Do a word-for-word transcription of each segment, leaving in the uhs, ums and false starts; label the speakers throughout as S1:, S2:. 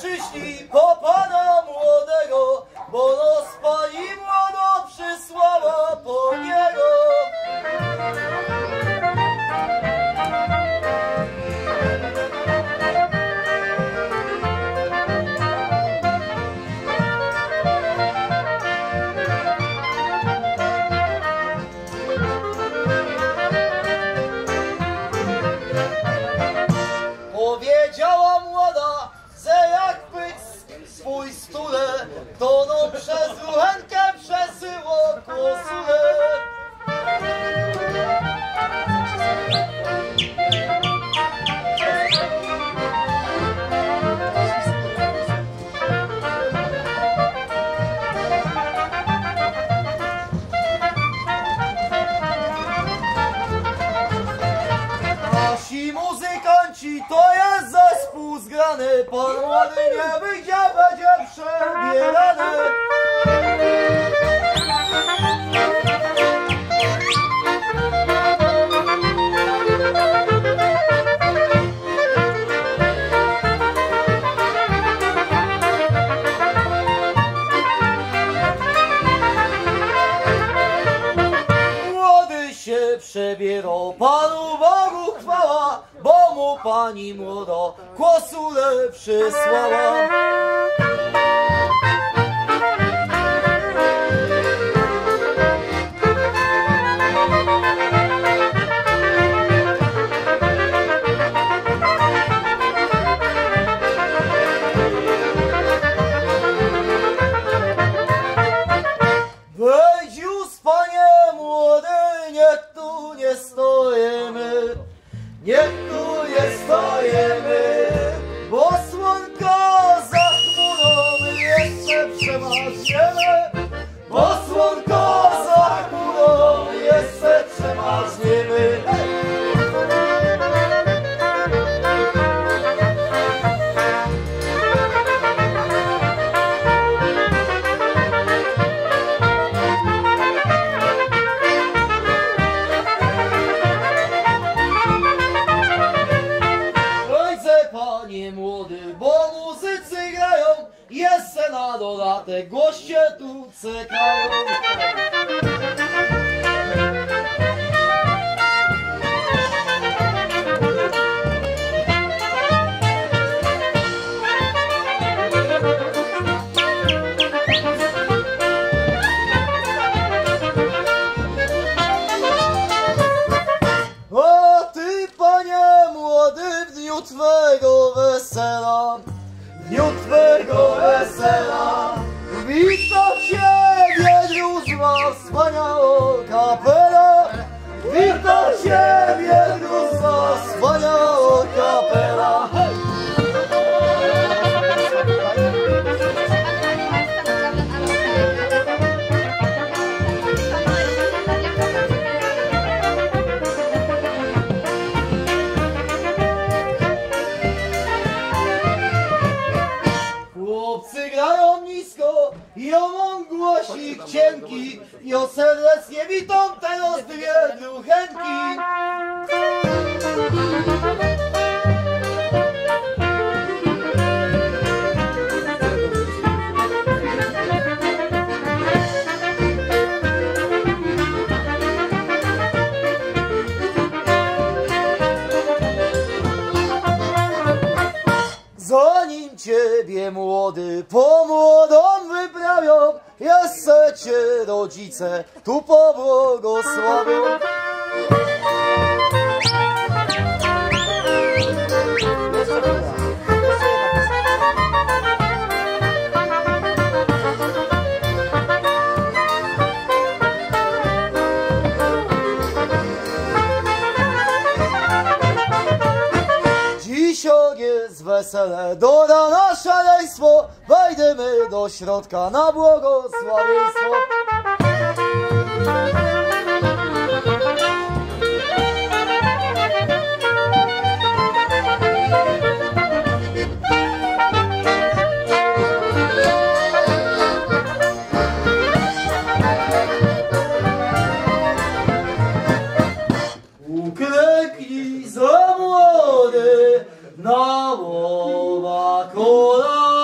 S1: przyszli po pana młodego, bo nos pani młodo przysłała po niego. Powiedziała młoda, że jak być swój stule, to no przez ruchenkę przesyło kosule. Nasi muzykanci to jest zespół zgrany, pan młody nie wyjdzie, będzie przebierany. Młody się przebierał, Panu Bogu chwała, bo mu pani młoda kłosule przysłała. Wejdź już, panie młody, niech tu nie stoimy, niech tu nie stoimy, bo słonko za chmurą jeszcze przemarzniemy, bo słonko za chmurą jeszcze przemarzniemy. Panie młody, bo muzycy grają, jeszcze na dodatek goście tu czekają. O ty, panie młody, w dniu twego wesela, w dniu twego wesela, wita ciebie druzła wspaniała kapela, wita ciebie druzła wspaniała kapela. Chłopcy grają nisko i on głosik cienki, i o serdecznie witam teraz dwie druchenki. Zanim ciebie młody po młodą wyprawią, jeszcze cię rodzice tu pobłogosławią. Dzisiaj jest wesele, do rana szaleństwo, wejdziemy do środka na błogosławieństwo. Uklęknij za młody, na łowa kolana.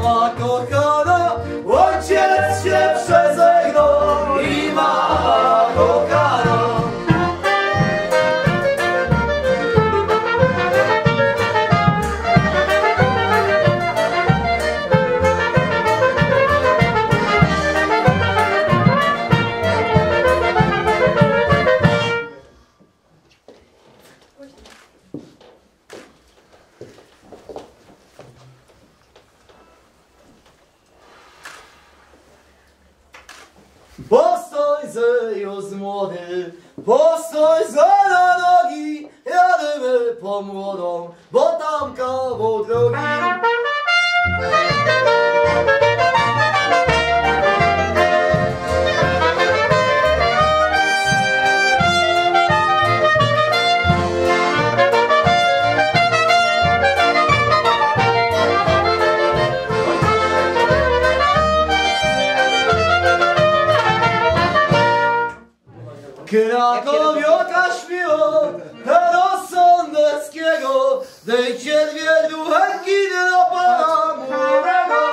S1: mama kochana, ojciec się przeżegnał i mama kochana. Postój ze już młody, postój ze na nogi, jadymy po młodą, bo tam kawał drogi. Krakowioka śpiło, do Sądeckiego, dejcie dwie duchenki dla pana młodego.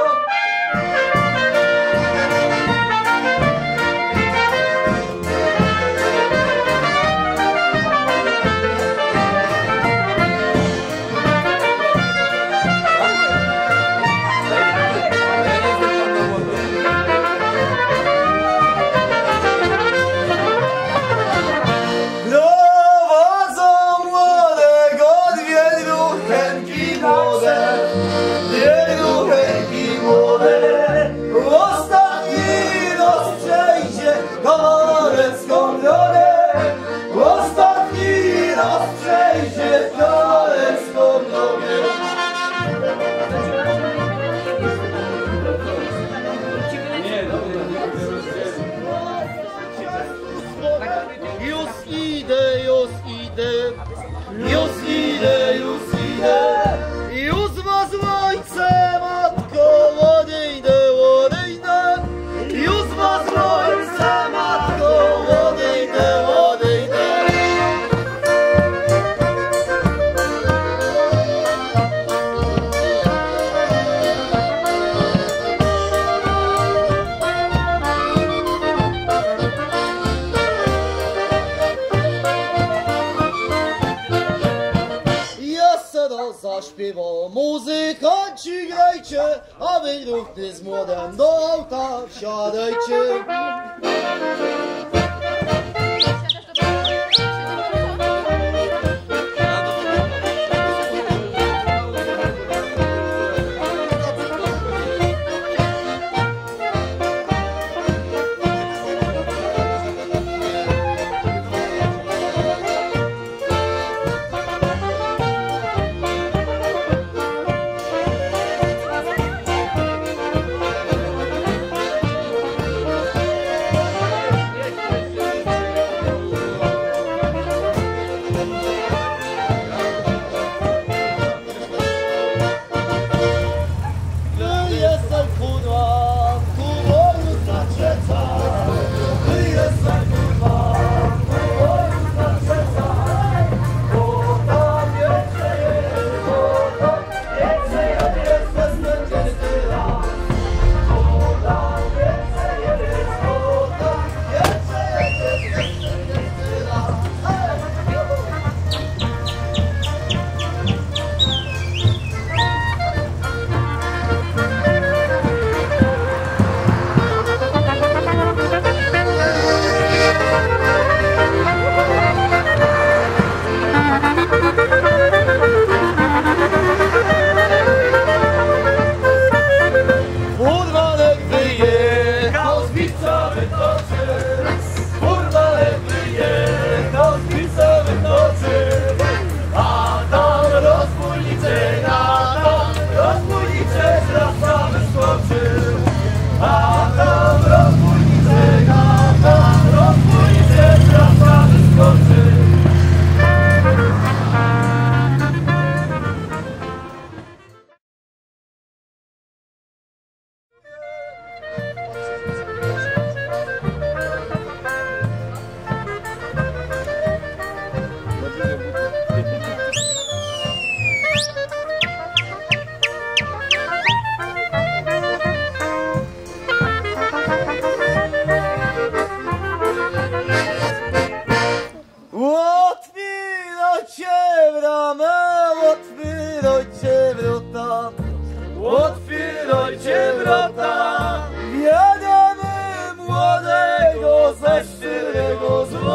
S1: Zaśpiewał muzykanci, grajcie, a wy ruchny z młodem do auta wsiadajcie.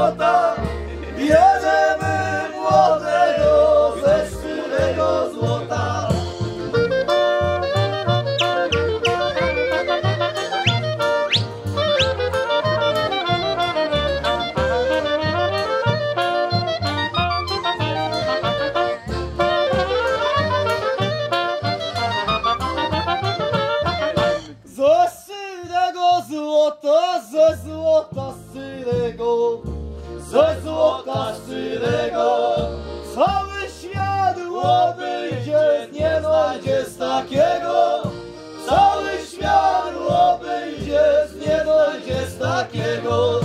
S1: złota, bierzemy młodego ze szczerego złota. Ze szczerego złota, ze złota szczerego, ze złota szczerego, cały świat obejdzie, nie dojdzie z takiego. Cały świat obejdzie, nie dojdzie z takiego.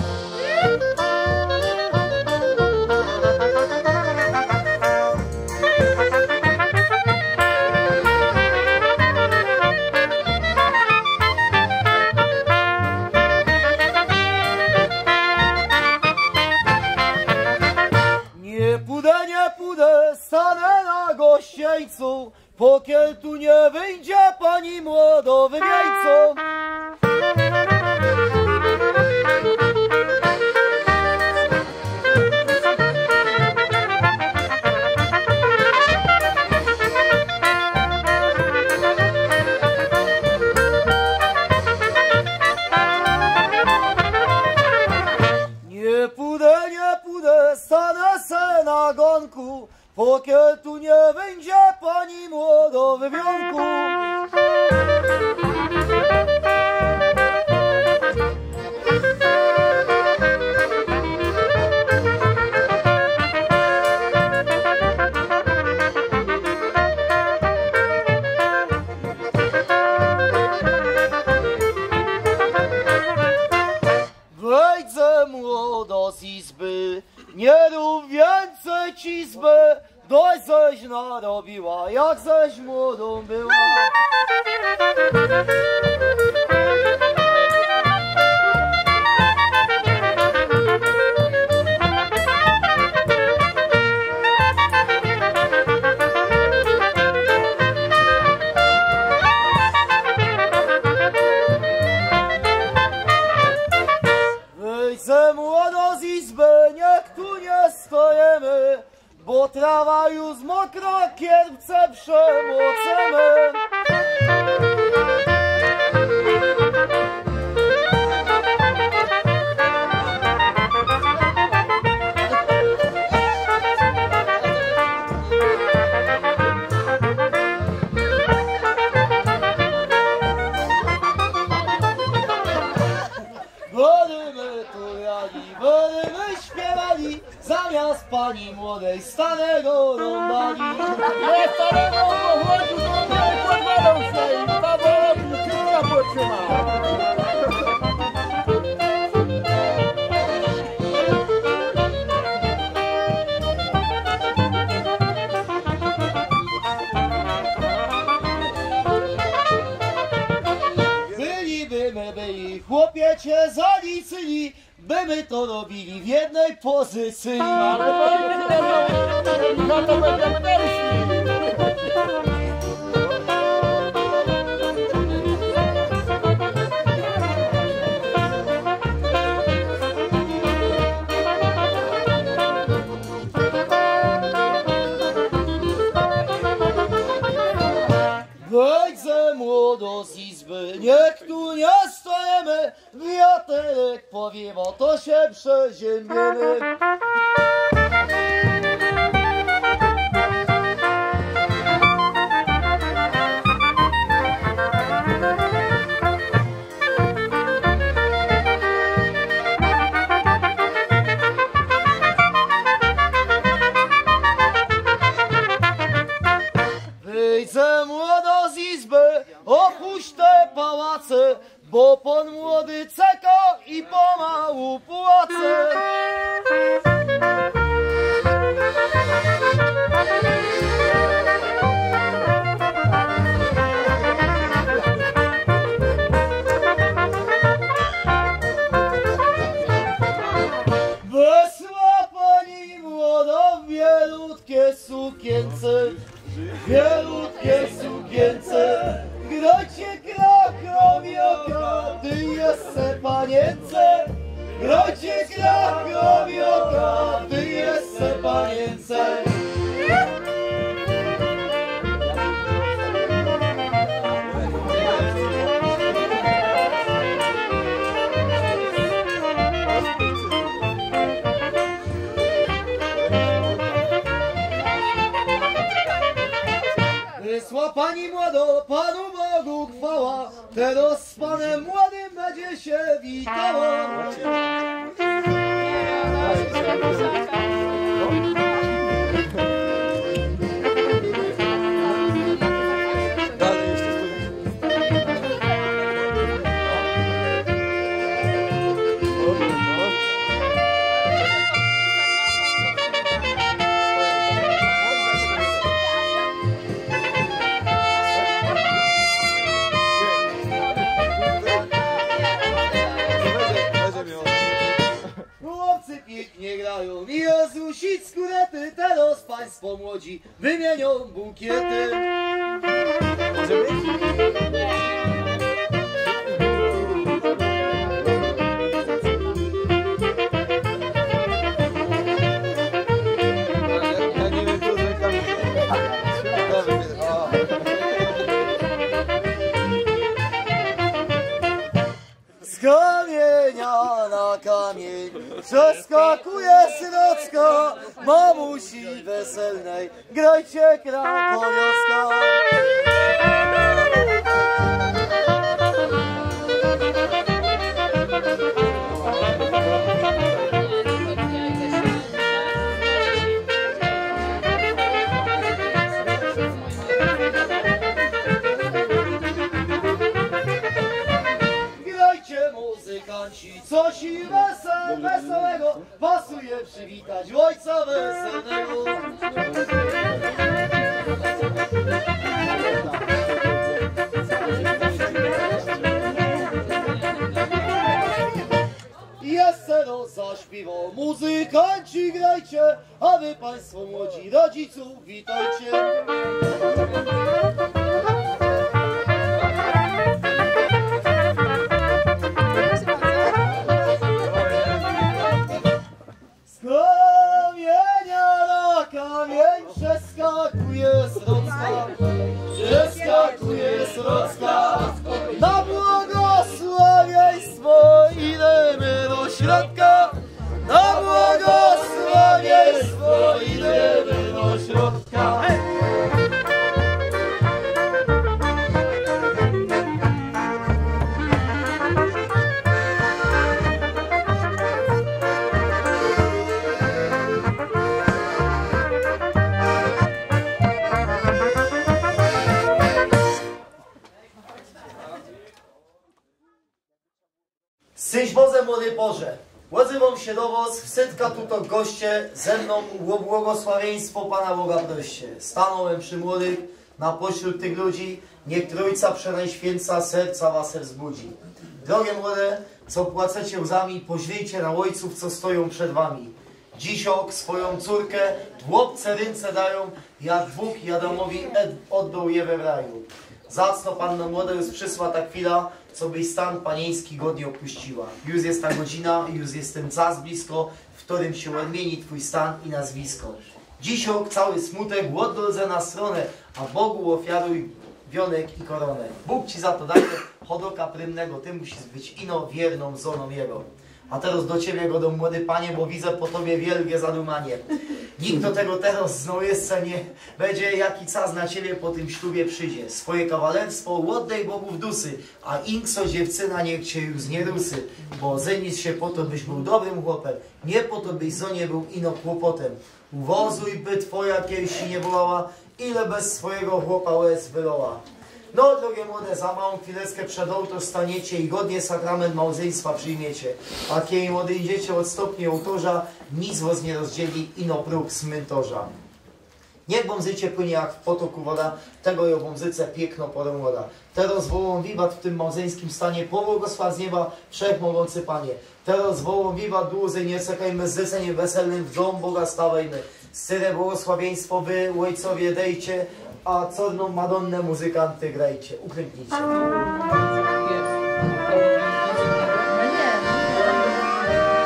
S1: Nie pójdę, nie pójdę, stanę na gościńcu, pokiel tu nie wyjdzie pani młodo wymieńco. Nie pójdę, nie pójdę, stanę se na gonku, pokiel tu nie wyjdzie pani młodo wywionku. Wejdę młodo z izby, nie rób więcej cizby, dość ześ narobiła, jak ześ młodą była. Wyjdźcie młodo z izby, niech tu nie stojemy, bo trawa już mokra, kierpce przemłocemy. Będziemy turali, będziemy śpiewali, zamiast pani młodej starego rąbali.
S2: Nie starego pochodził, to nie podwadą się i powoli kilka potrzymał.
S1: Bylibymy byli, chłopie cię zaliczyli, by my to robili w jednej pozycji.
S2: Ale to no to będziemy pierwsi.
S1: Wejdźcie młodo z izby, niech tu nie stojemy, wiaterek powiewa, to się przeziębiemy. Wyjdźcie młodo z izby, opuść te pałace, bo pan młody czeka i pomału płacze. Wesła pani młodo w bielutkie sukience, bielutkie sukience, grocie Krakowioka, ty jeszcze panience, Grajcie Krakowiota, ty jest se panience. Wysła pani młodo, Panu Bogu chwała, teraz z Panem młodym będzie się witała. Pięknie grają i rozrusić skórety, teraz państwo młodzi wymienią bukiety. Z kamienia na kamień przeskakuje synocka, mamusi weselnej, grajcie Krakowiowska. Muzykanci, coś i wesel, wesołego pasuje przywitać ojca weselnego. Jeszcze raz zaśpiewał, muzykanci grajcie, a wy państwo młodzi rodziców witajcie. Kamienia na kamień przeskakuje srocka, przeskakuje srocka. Na błogosławieństwo idziemy do środka, na błogosławieństwo idziemy do środka. Syć wozem młody Boże, odzywam się do was, wsytka tuto goście, ze mną błogosławieństwo Pana Boga proście. Stanąłem przy młodych, na pośród tych ludzi, niech Trójca Przenajświętsza serca was wzbudzi. Drogie młode, co płacecie łzami, poźlijcie na ojców, co stoją przed wami. Dzisiok swoją córkę, chłopce ręce dają, jak dwóch Jadamowi oddał je we raju. Zacno Panno młoda, już przyszła ta chwila, co byś stan panieński godnie opuściła. Już jest ta godzina, już jest ten czas blisko, w którym się odmieni twój stan i nazwisko. Dzisiok cały smutek oddolze na stronę, a Bogu ofiaruj wionek i koronę. Bóg ci za to daje hodoka prymnego, ty musisz być ino wierną żoną Jego. A teraz do ciebie godą młody panie, bo widzę po tobie wielkie zadumanie. Nikt do tego teraz znowu jeszcze nie będzie, jaki czas na ciebie po tym ślubie przyjdzie. Swoje kawalerstwo oddaj Bogu w dusy, a inkso dziewczyna niech cię już nie rusy. Bo zenisz się po to, byś był dobrym chłopem, nie po to, byś zonie był ino kłopotem. Uwozuj, by twoja kielsi nie bolała, ile bez swojego chłopa łez wyloła. No, drogie młode, za małą chwileczkę przed ołtarz staniecie i godnie sakrament małżeństwa przyjmiecie. A kiedy młody idziecie od stopni ołtarza, nic was nie rozdzieli, ino próg smyntorza. Niech wam życie płynie jak w potoku woda, tego ją wam życie piękno porę młoda. Teraz wołą wiwat w tym małżeńskim stanie, pobłogosław z nieba wszechmogący Panie. Teraz wołą wiwat dłużej, nie czekajmy z życeniem weselnym, w dom Boga stawajmy. Syre błogosławieństwo wy, ojcowie, dejcie, a corną Madonnę muzykanty grajcie. Uklęknijcie.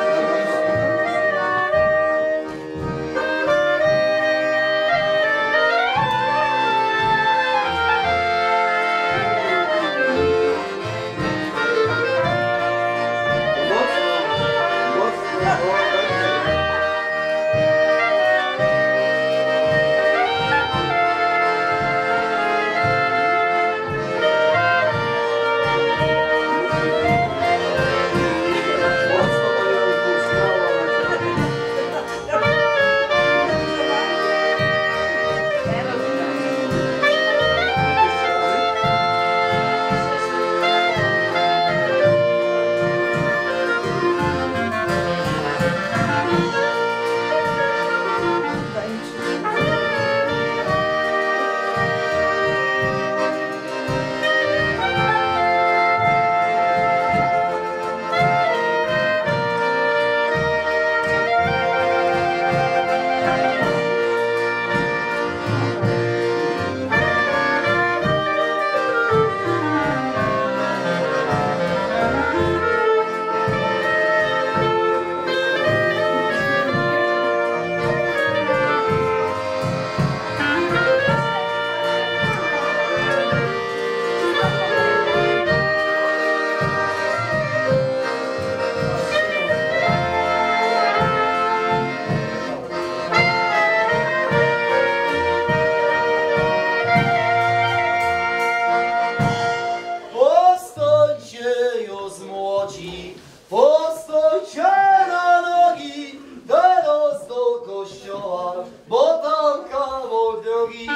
S1: chodzi. Postojcie na nogi, teraz do kościoła, bo tam kawał drogi.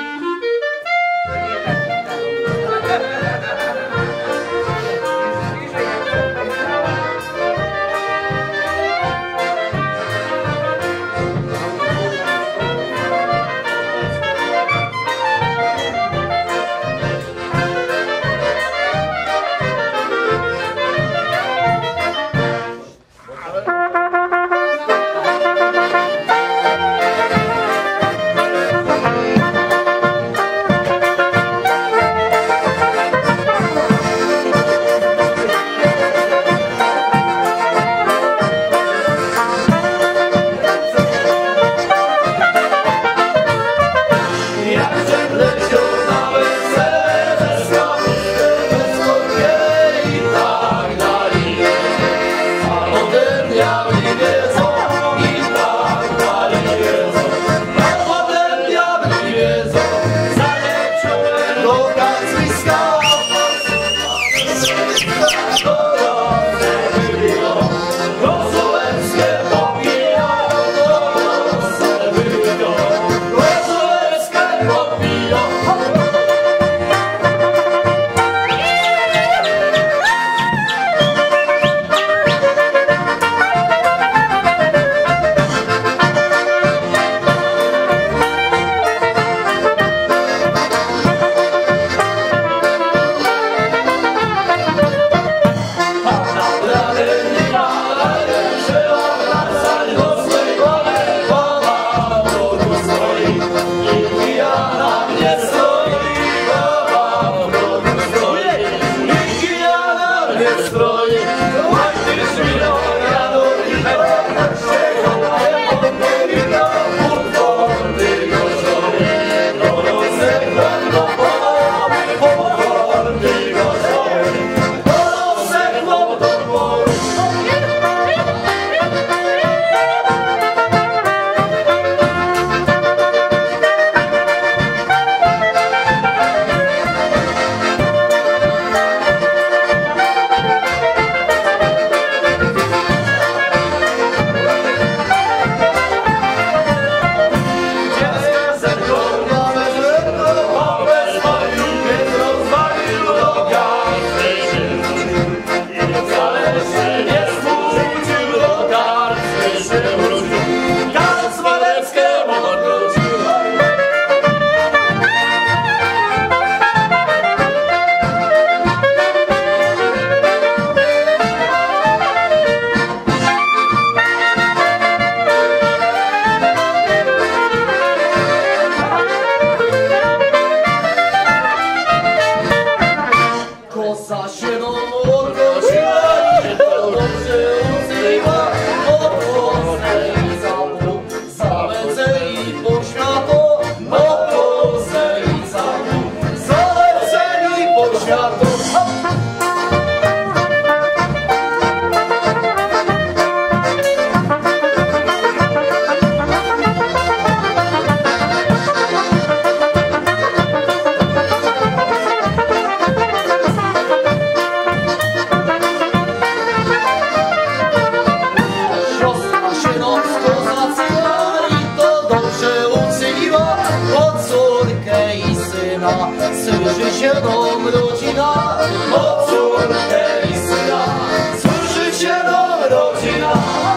S1: Służy się nam rodzina, o córkę i syna, służy się nam rodzina.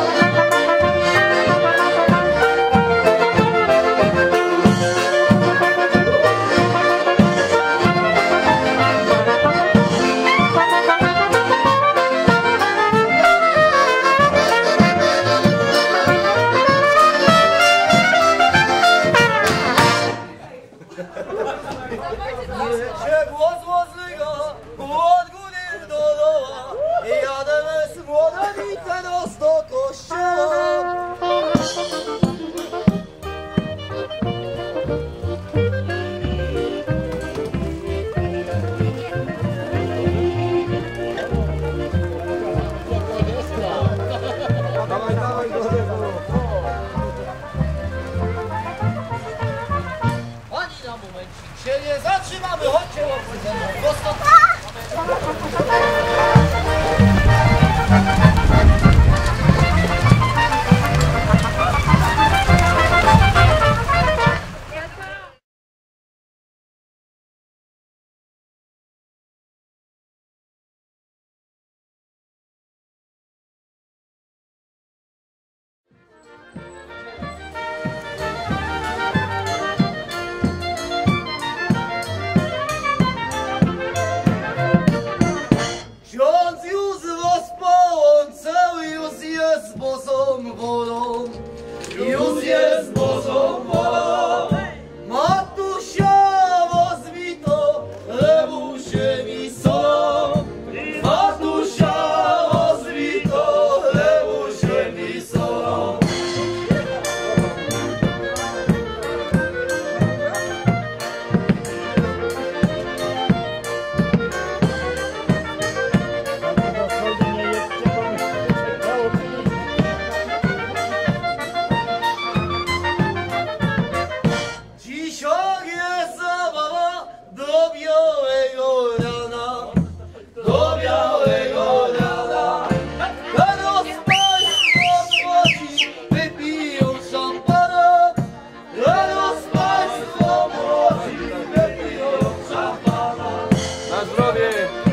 S1: Się nie zatrzymamy, chodźcie łopy ze mną, prosto. wolą, już jest Bożą wolą. Matusia rozwito, lewusie mi solą. Matusia rozwito, lewusie mi solą. Dzisiaj jest zabawa do białego rana, do białego rana. Rano państwo młodzi wypiją szampana, rano państwo młodzi wypiją szampana.
S2: Na zdrowie!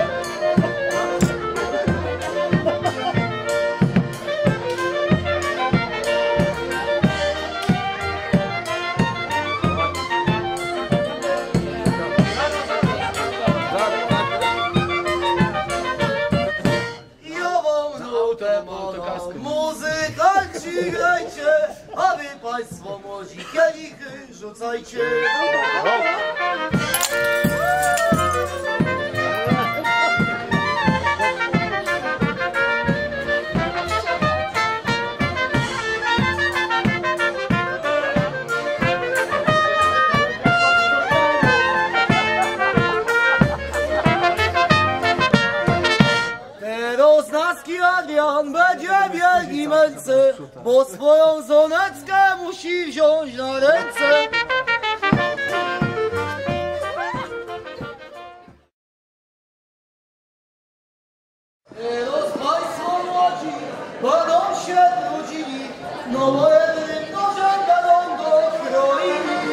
S2: Muzykanci grajcie, a wy państwo młodzi kielichy rzucajcie. Teraz naski Adrian będzie wielki męce, bo swoją zoneckę musi wziąć na ręce. Teraz państwo młodzi będą się nudzili, no bo jednym nożem będą go kroili.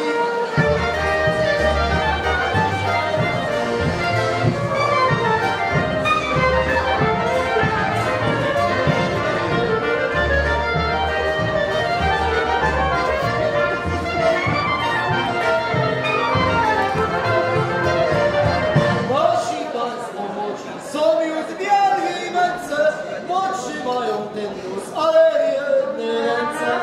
S2: Trzymają ten nóż, ale w jednej ręce.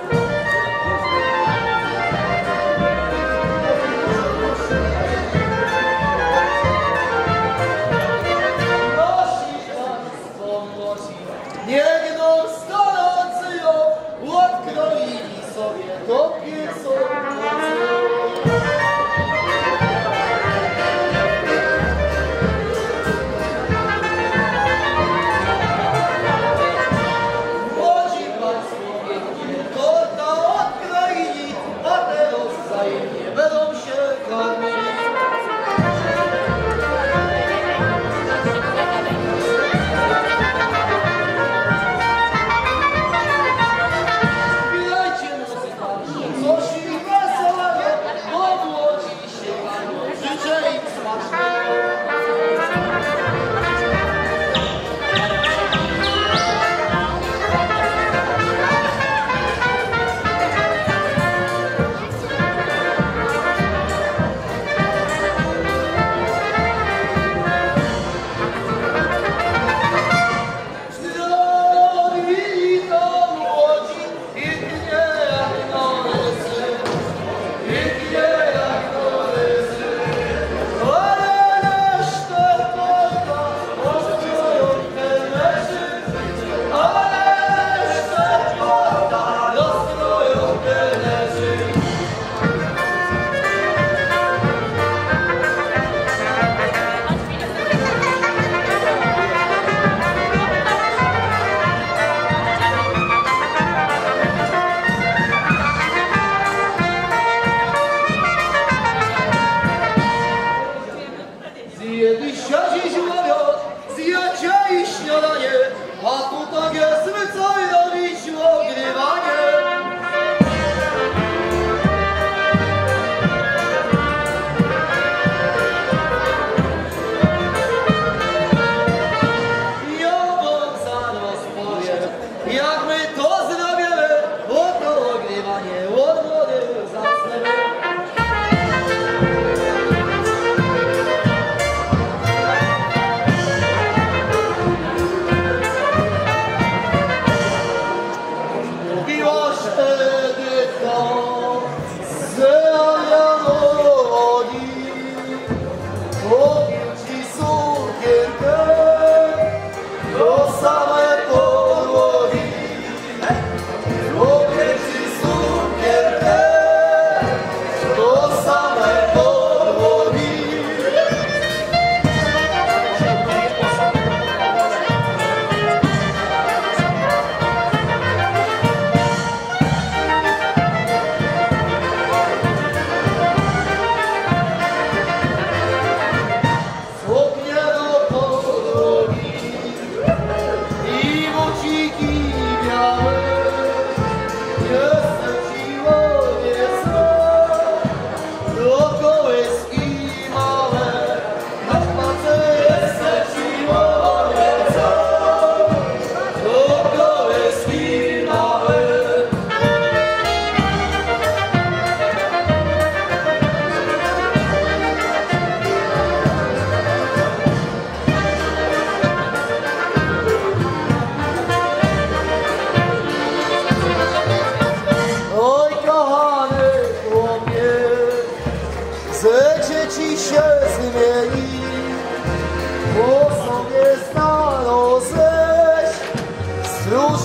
S2: Nosi państwo młodzi, niech no stojący ją odkroili sobie kopie sobie.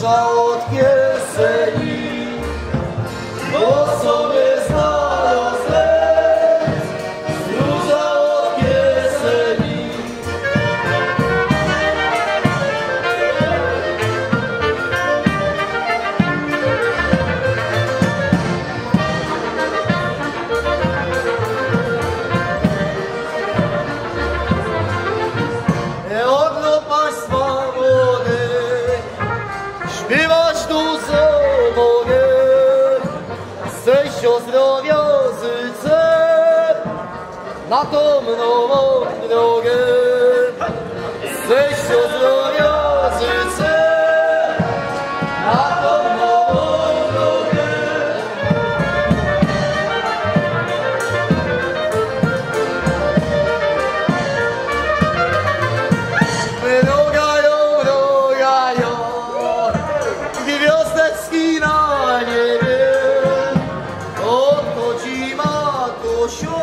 S2: róża od kieszeni, bo sobie znalazł les, róża od kieszeni. Ogno państwa młodych, śpiewać dużo mogę, zejść o zdrowia życzę na tą nową drogę. Zejść o zdrowia życzę na tą nową drogę. Mrogają, mrogają gwiazdeczki na niebie, odchodzi Matusiu,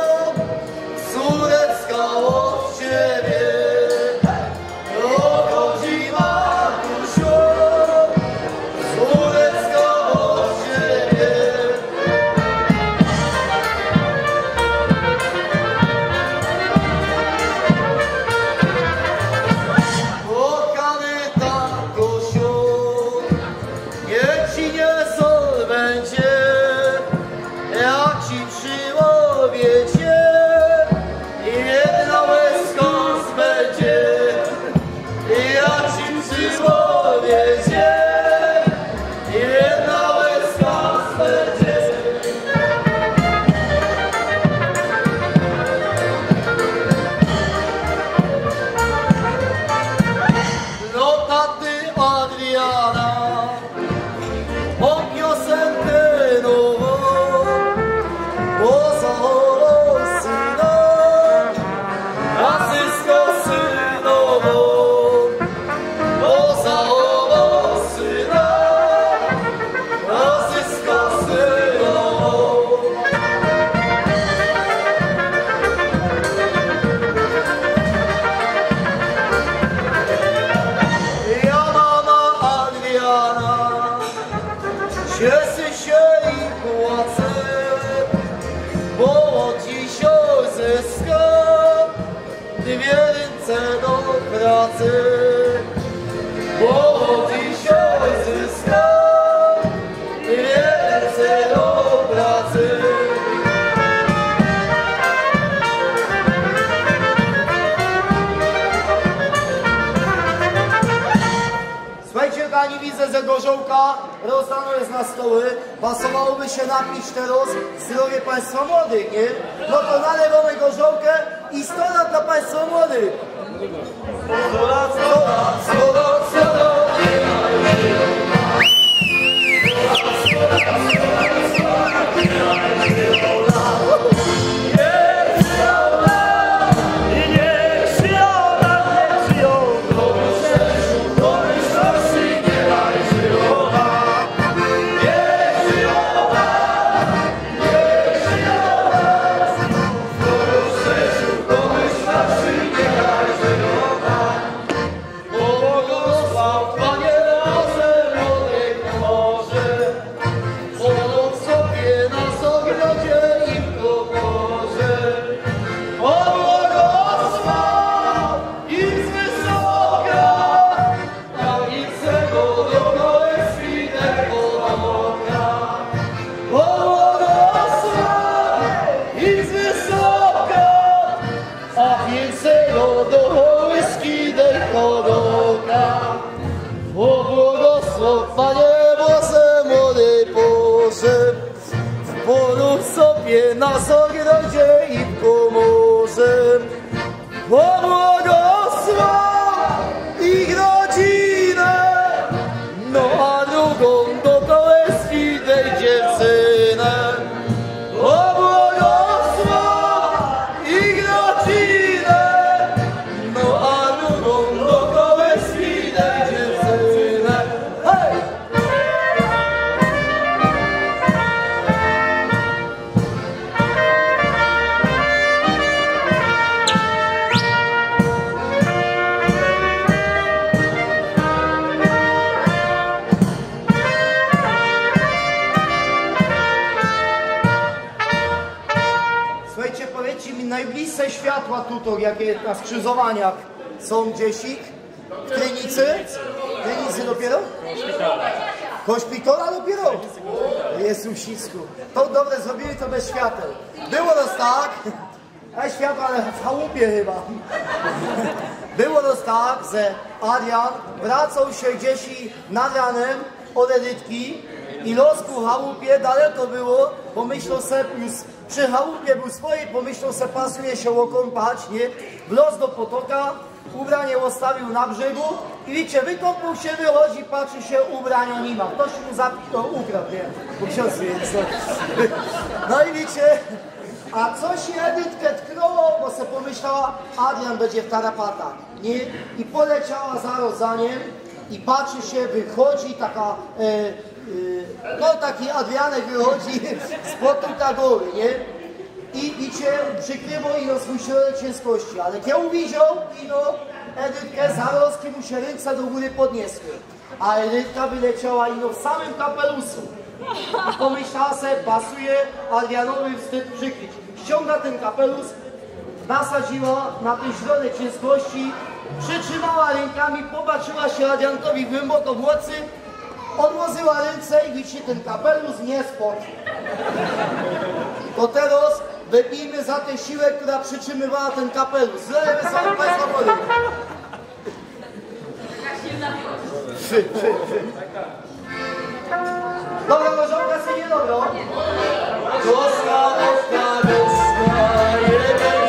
S2: córeczka od ciebie. Odchodzi Matusiu, córeczka od ciebie. Kochany tatusiu, niech ci nie sol będzie, jak ci przy łowiecie jedna łezka spędzie. Jak ci przy łowiecie jedna łezka spędzie. No taty Adriana, o piosenkę nową, bo zachował syna, a zyskał synową. Bo zachował syna, a zyskał synową. Ja mama Adriana cieszy się i płacze, bo dzisiaj zyska dwie ręce do pracy. Bo dzisiaj zyska dwie ręce do pracy. Słuchajcie, kochani, widzę, że gorzołka rozdano jest na stoły. Pasowałoby się napić teraz zdrowie państwa młodych, nie? No to nalewamy gorzołkę i sto lat dla państwa młodych. sto lat, sto lat, sto lat, sto lat. Panie Boże, młody Boże, w polu sobie nas ogrodzie i pomoże. Pobłogosław ich rodzinę, no a drugą do kołyski tej dziewczynę. Pobłogosław ich rodzinę, no a drugą do kołyski tej dziewczynę. Hej! przykład tutaj, jakie na skrzyżowaniach są gdzieś ich, w Krynicy, w Krynicy dopiero? Koszpitola dopiero? Jest uścisku. To dobre zrobili to bez świateł. Było roz tak, a światła, ale w chałupie chyba. Było roz tak, że Adrian wracał się gdzieś nad ranem od Edytki i losku chałupie daleko było, pomyślał se, już przy chałupie był swojej, pomyślał se, pasuje się okąpać, nie? W los do potoka, ubranie zostawił na brzegu i wiecie, wykąpał się, wychodzi, patrzy się, ubrania nie ma. Ktoś mu zapisał, ukradł, nie? Bo ksiądz jest. No i wiecie, a coś Edytkę tknęło, bo se pomyślała, Adrian będzie w tarapatach, nie? I poleciała zaraz za nim i patrzy się, wychodzi taka, e, e, no taki Adrianek wychodzi spod ta góry, nie? I wiecie, przykryło ino swój środek ciężkości, ale kiedy widział, ino Edytkę zaraz, kiedy mu się ręce do góry podniosły. A Edytka wyleciała ino w samym kapeluszu. I pomyślała se, pasuje Adrianowi wstyd przykryć. Ściąga ten kapelusz, nasadziła na ten środek ciężkości, przytrzymała rękami, popatrzyła się Adriankowi głęboko w oczy, odłożyła ręce i widzicie, ten kapelusz nie spadł. To teraz wypijmy za tę siłę, która przytrzymywała ten kapelusz. Zleję wysoko Państwa wody. Trzy, trzy, trzy. Dobra, nożonka sobie nie dobro. Doska, doska, doska, jeden.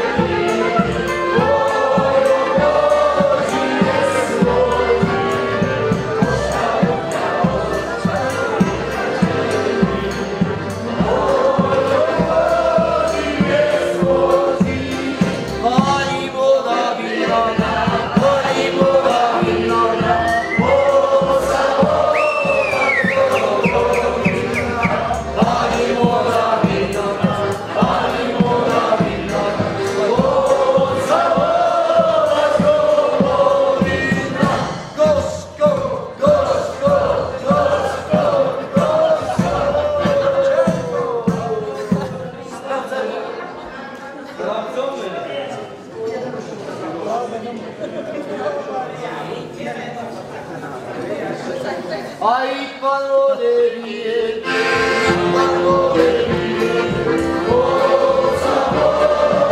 S2: Ay, palo de bien, palo de bien, oh, sabor,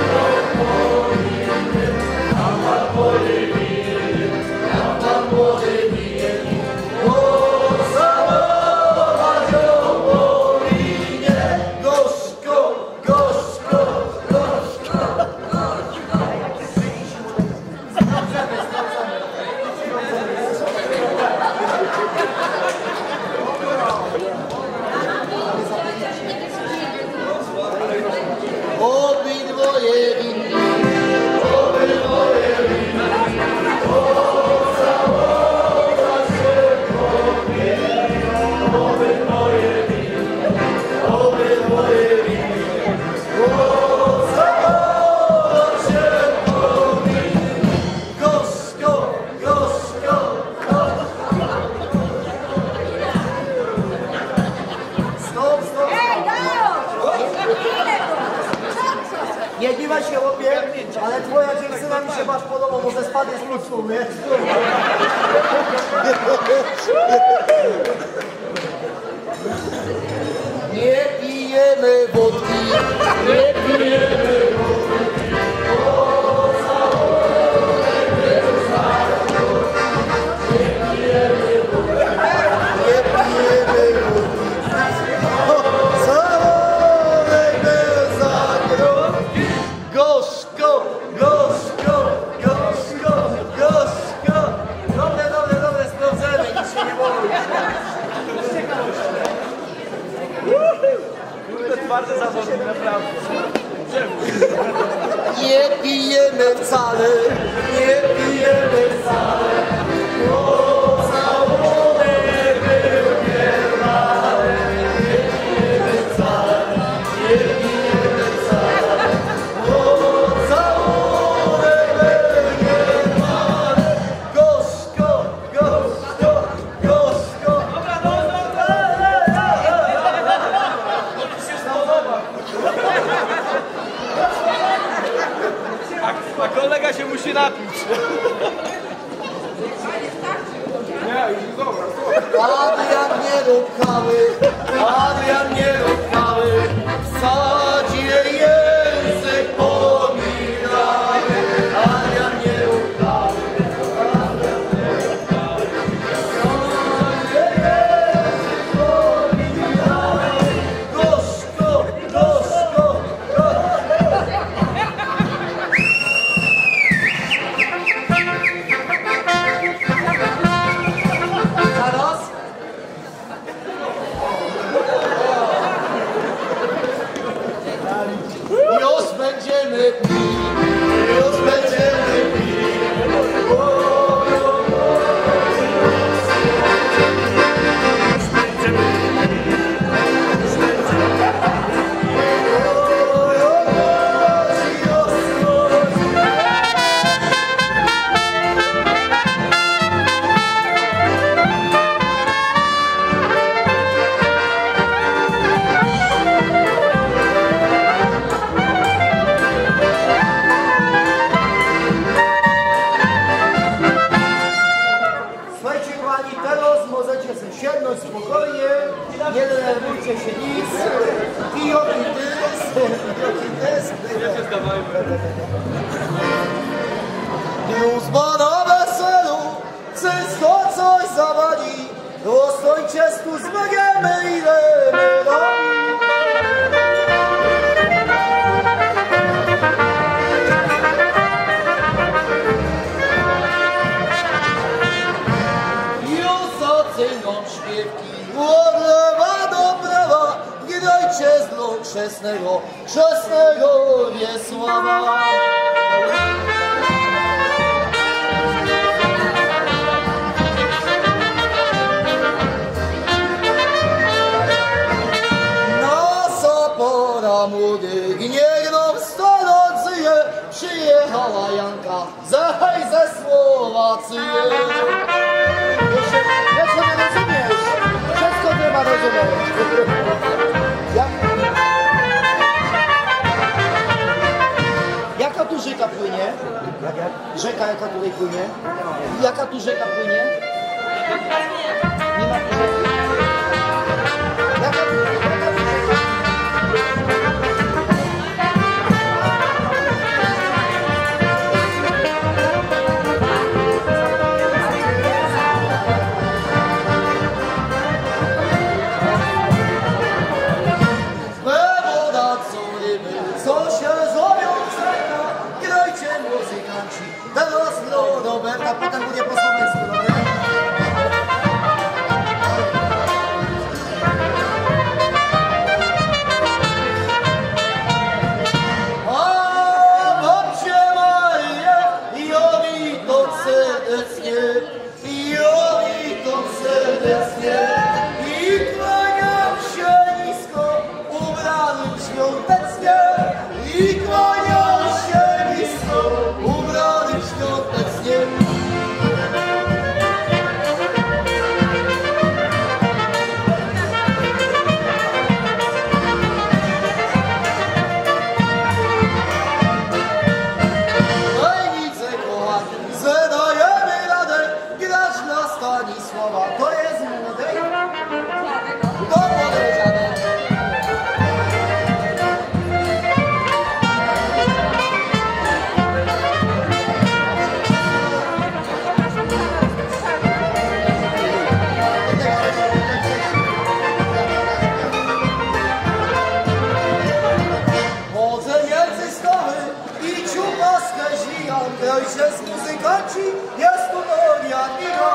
S2: amor de bien, amor de bien, oh, sabor, yo vine, gorzko, gorzko, gorzko. Obydwoje winni, obydwoje winni, o zawołać się powinni. Obydwoje winni, obydwoje winni, o zawołać się powinni. Gorzko, gorzko, gorzko. Stop, stop, nie gniewaj się, chłopie, ale twoja dziewczyna mi się masz podoba, może spadnie z kluczu, nie? Nie pijemy wódki, nie pijemy wódki, o założę wyzwaru. Nie pijemy wódki, nie pijemy wódki, o założę wyzwaru. Gorzko, gorzko, gorzko, gorzko. Dobre, dobre, dobre, sprawdzamy, nic się nie boi.
S3: Kurde, twarde zawody, naprawdę.
S2: Nie pijemy wcale, nie pijemy wcale. O, całunek był pierwany. Nie pijemy wcale, nie pijemy wcale. O, całunek był pierwany. Gorzko, gorzko, gorzko.
S3: Dobra, no, no, no, no, no, no,
S2: ruchały, Adrian nie ruchały, wsadzi język pominały, Adrian nie ruchały, Adrian nie ruchały, wsadzi język pominały, gorzko, gorzko, zaraz. Już będziemy pili, już będziemy pili. O, o, o. Słuchajcie kochani, teraz możecie sobie sięgnąć spokojnie, nie denerwujcie się nic. Pijoki tys, pijoki tys. Józma na weselu, wszystko coś zawali, rozstońcie stu zmagamy ile melodii. Zacyną śpiewki od lewa do prawa, grajcie z dróg chrzestnego, chrzestnego Wiesława. Nasza pora młodych, niech nam stanocyje, przyjechała Janka, zechaj ze Słowacji. Jeszcze nie rozumiesz, wszystko trzeba rozumieć. Jak... Jaka tu rzeka płynie? Rzeka jaka tutaj płynie? Jaka tu rzeka płynie? Nie ma tu rzeki. Jaka tu, jaka tu rzeka? Co się zrobią czeka, grajcie muzykanci, teraz Roberta, potem będzie po słowensku, dobra? A babcie Maryję, ja witam serdecznie, ja witam serdecznie i kłaniam się nisko, ubranym świątecznie. I kłaniam się nisko, ubrany świątecznie. Fajnice kochani, zadajemy radę grać dla Stanisława. To jest młodej, to podejrzane. Grajcie z muzykanci, jest to Maria Miła.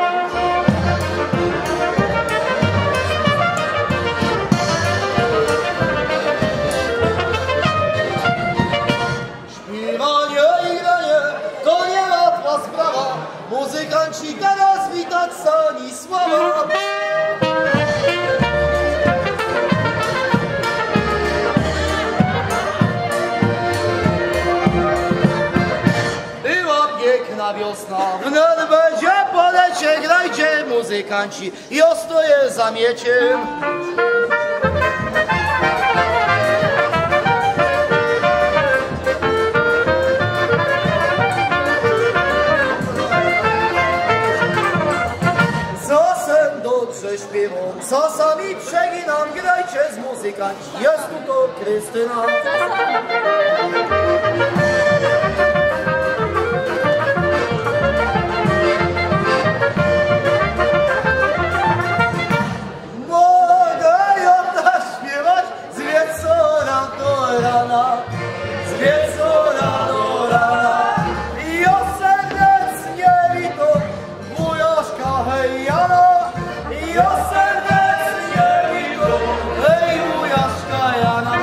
S2: Śpiewanie i granie to nie łatwa sprawa. Muzykanci teraz witać Stanisława. Piękna wiosna, wnet będzie polecie, grajcie muzykanci, ja stoję za mieciem. Co sem dobrze śpiewam, Czasami przeginam, grajcie z muzykanci, jest tu to Krystyna. Mogę ją zaśpiewać z wieczora do rana, z wieczora do rana. I ja serdecznie witam wujaszka hej Jana, i ja serdecznie witam hej wujaszka Jana.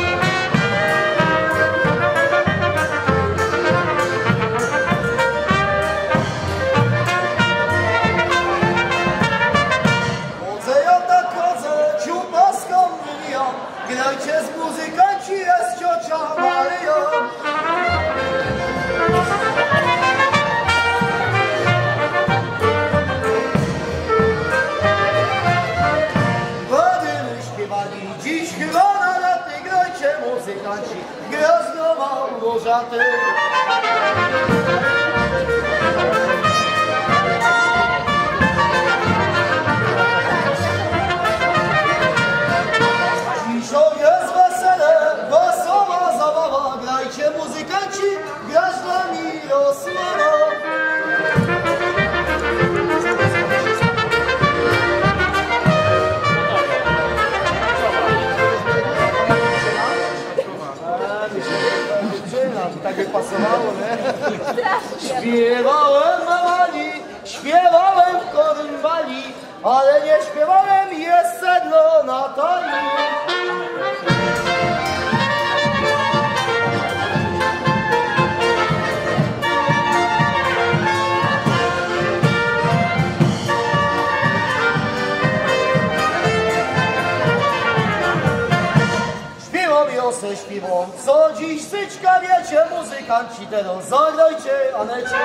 S2: Chodzę ja tak chodzę, ciupaską mijam, grajcie z muzykanci, jest ciocia Maryja. Będziemy śpiewali dziś chyba na raty, grajcie muzykanci, gwiazdo Małgorzaty. Dzisiaj jest wesele, wesoła zabawa, grajcie muzykanci, gwiazda Mirosława. Tak by pasowało, nie? Śpiewałem mamani, śpiewałem w korynwali, ale nie śpiewałem jest sedno na talii. Śpiewam wiosę, śpiewam, co dziś syczka wiecie, muzykanci teraz zagrajcie, Anecie.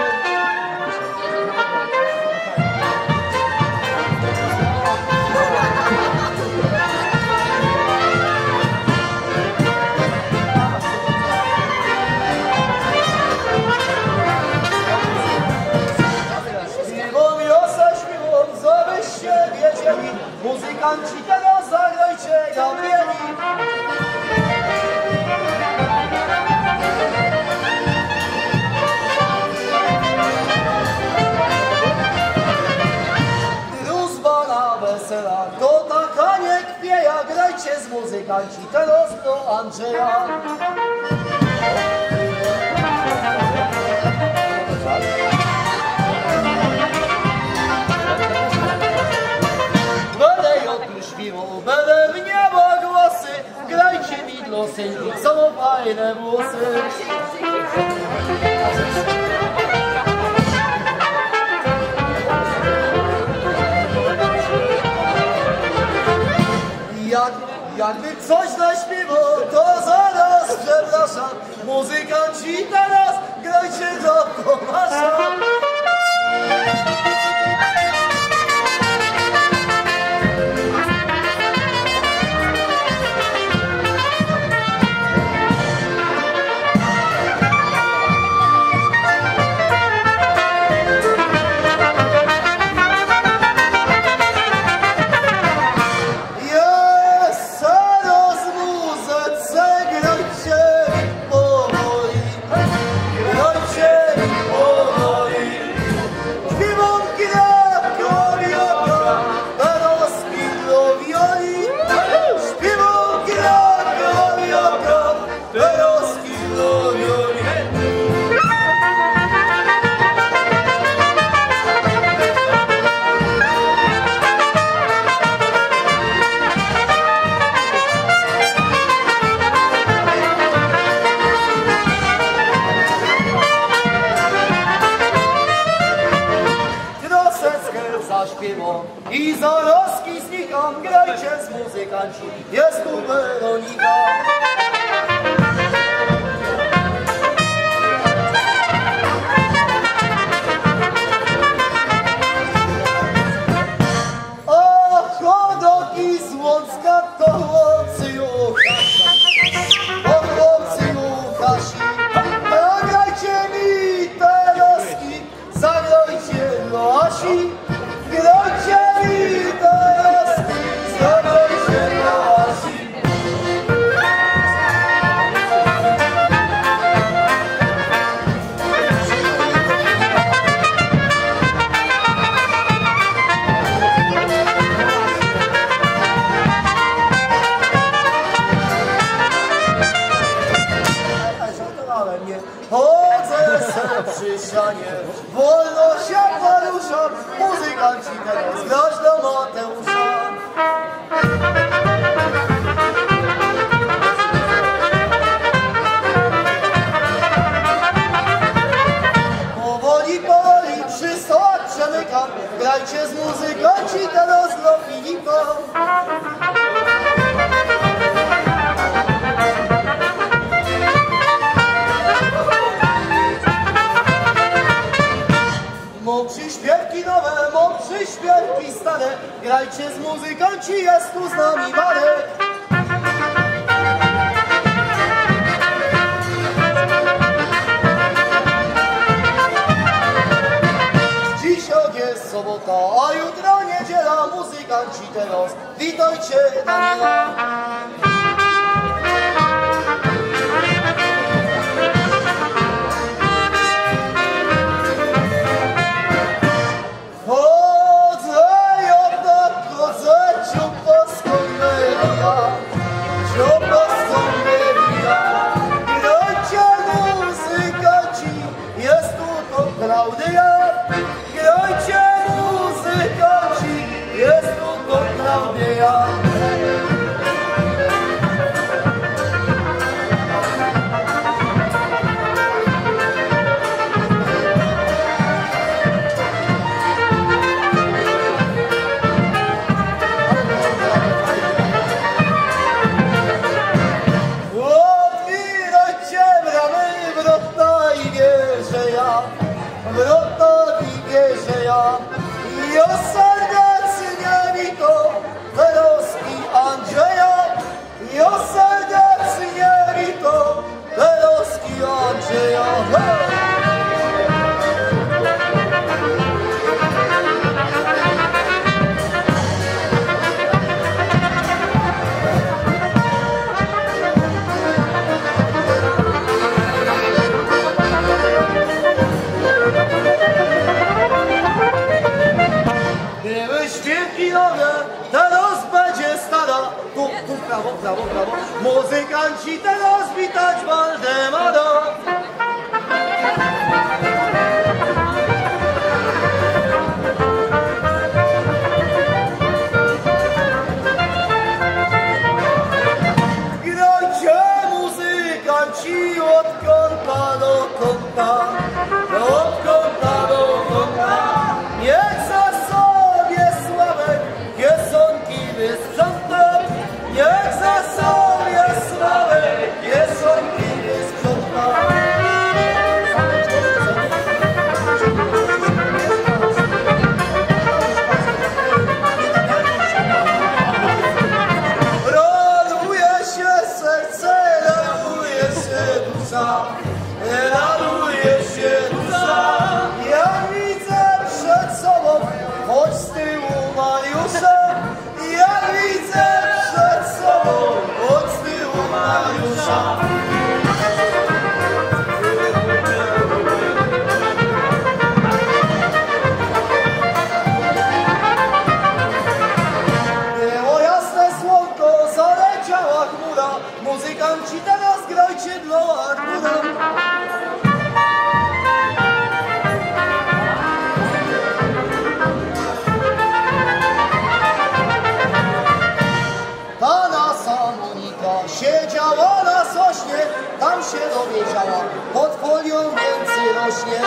S2: Śpiewam wiosę, śpiewam, co byście wiedzieli, muzykanci teraz zagrajcie, Gabrieli. Wróżba na wesela, to taka nie kpieja, grajcie z muzykanci, teraz do Andrzeja. Będę ją śpiewał, będę w niebo głosy, grajcie mi dla synki, są fajne włosy. Jak, jakby coś zaśpiewał, to zaraz przepraszam, muzykanci teraz grajcie do Tomasza. Zaśpiewam i za roski znikam, grajcie z muzykanci, jest tu Weronika. O, chodoki z Łącka to chłopcy Łukasi, o chłopcy Łukasi, zagrajcie mi te roski, zagrajcie do Asi. Grajcie mi te roski, muzykanci teraz grać do Mateusza. Powoli, powoli, przy stołach przemyka, grajcie z muzykanci teraz do Filipa. Mam przyśpiewki nowe, mam przyśpiewki stare, grajcie z muzykanci, jest tu z nami Marek. Dzisiaj jest sobota, a jutro niedziela, muzykanci teraz, witajcie Daniela. Klaudia, grajcie muzykanci, jest tu to Klaudia. Otwierajcie bramy wrota i wierzę ja. Wrota i wierzę ja, i o serdecznie mi to Teroski Andrzeja, i o serdecznie mi to Teroski Andrzeja. Teraz będzie stara, tu, tu, prawo, prawo, prawo. Muzykanci teraz witać Waldemara. Grajcie muzykanci od kąta do kąta, od kąta do kąta. Niech za sobie Sławek kiesonki wysprząta, niech za sobie Sławek kiesonki wysprząta. Raduje się serce, raduje się dusza, raduje się dusza. Ja widzę przed sobą, choć z tyłu Mariusza. Ja widzę przed sobą, choć z tyłu Mariusza. Było jasne słonko, zaleciała chmura, muzykanci teraz grajcie dla Artura. Ta nasza Monika siedziała na sośnie, tam się dowiedziała, pod folią więcej rośnie.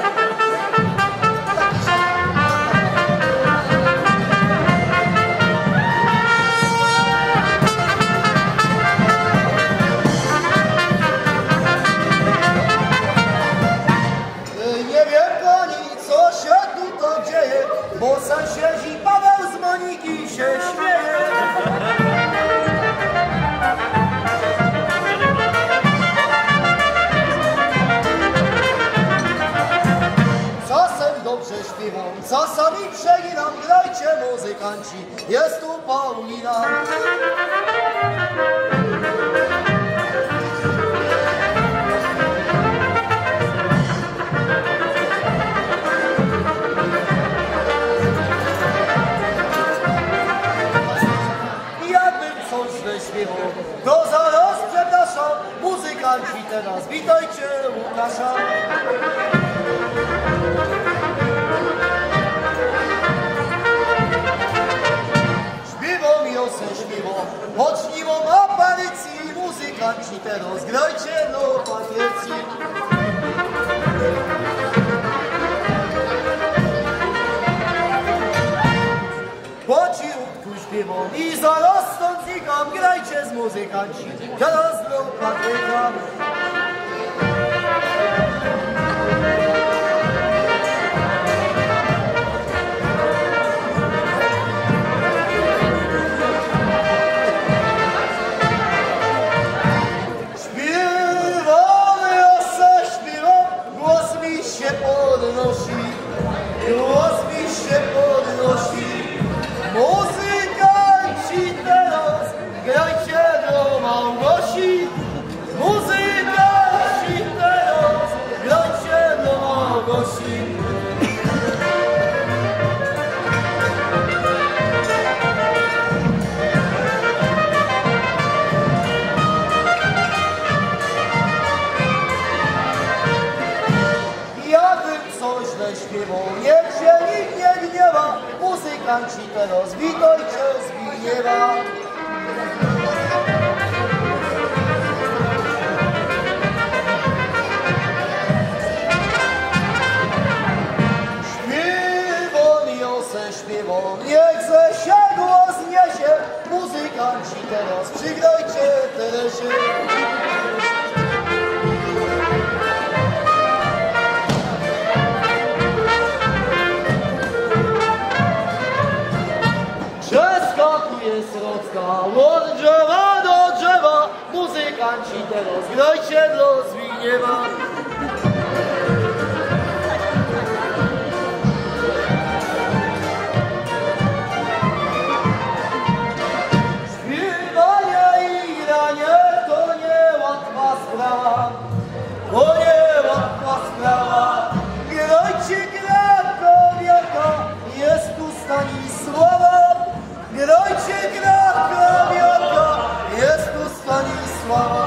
S2: Nie wiem pani, co się tu to dzieje, bo sąsiedzi Paweł z Moniki się śmieje. Czasem dobrze śpiewam, czasami przeginam, grajcie muzykanci, jest tu Paulina. Jakbym coś wyśpiewał, to zaraz przepraszam, muzykanci teraz witajcie Łukasza. i zaraz stąd znikam, grajcie z muzykanci, teraz do Patryka. Głos mi się podnosi, muzykanci teraz, grajcie do Małgosi. Muzykanci teraz, grajcie do Małgosi. Śpiewał, niech się nikt nie gniewa, muzykanci teraz, witajcie Zbigniewa. Śpiewam, Jose śpiewał, niech ze się głos niesie, muzykanci teraz, przygrajcie Teresie. Przeskakuje srocka od drzewa do drzewa, muzykanci teraz, grajcie dla Zbigniewa. Śpiewanie i granie to niełatwa sprawa, to niełatwa sprawa. Grajcie Krakowiaka, jest tu Stanisława. Grajcie Krakowiaka, jest tu Stanisława.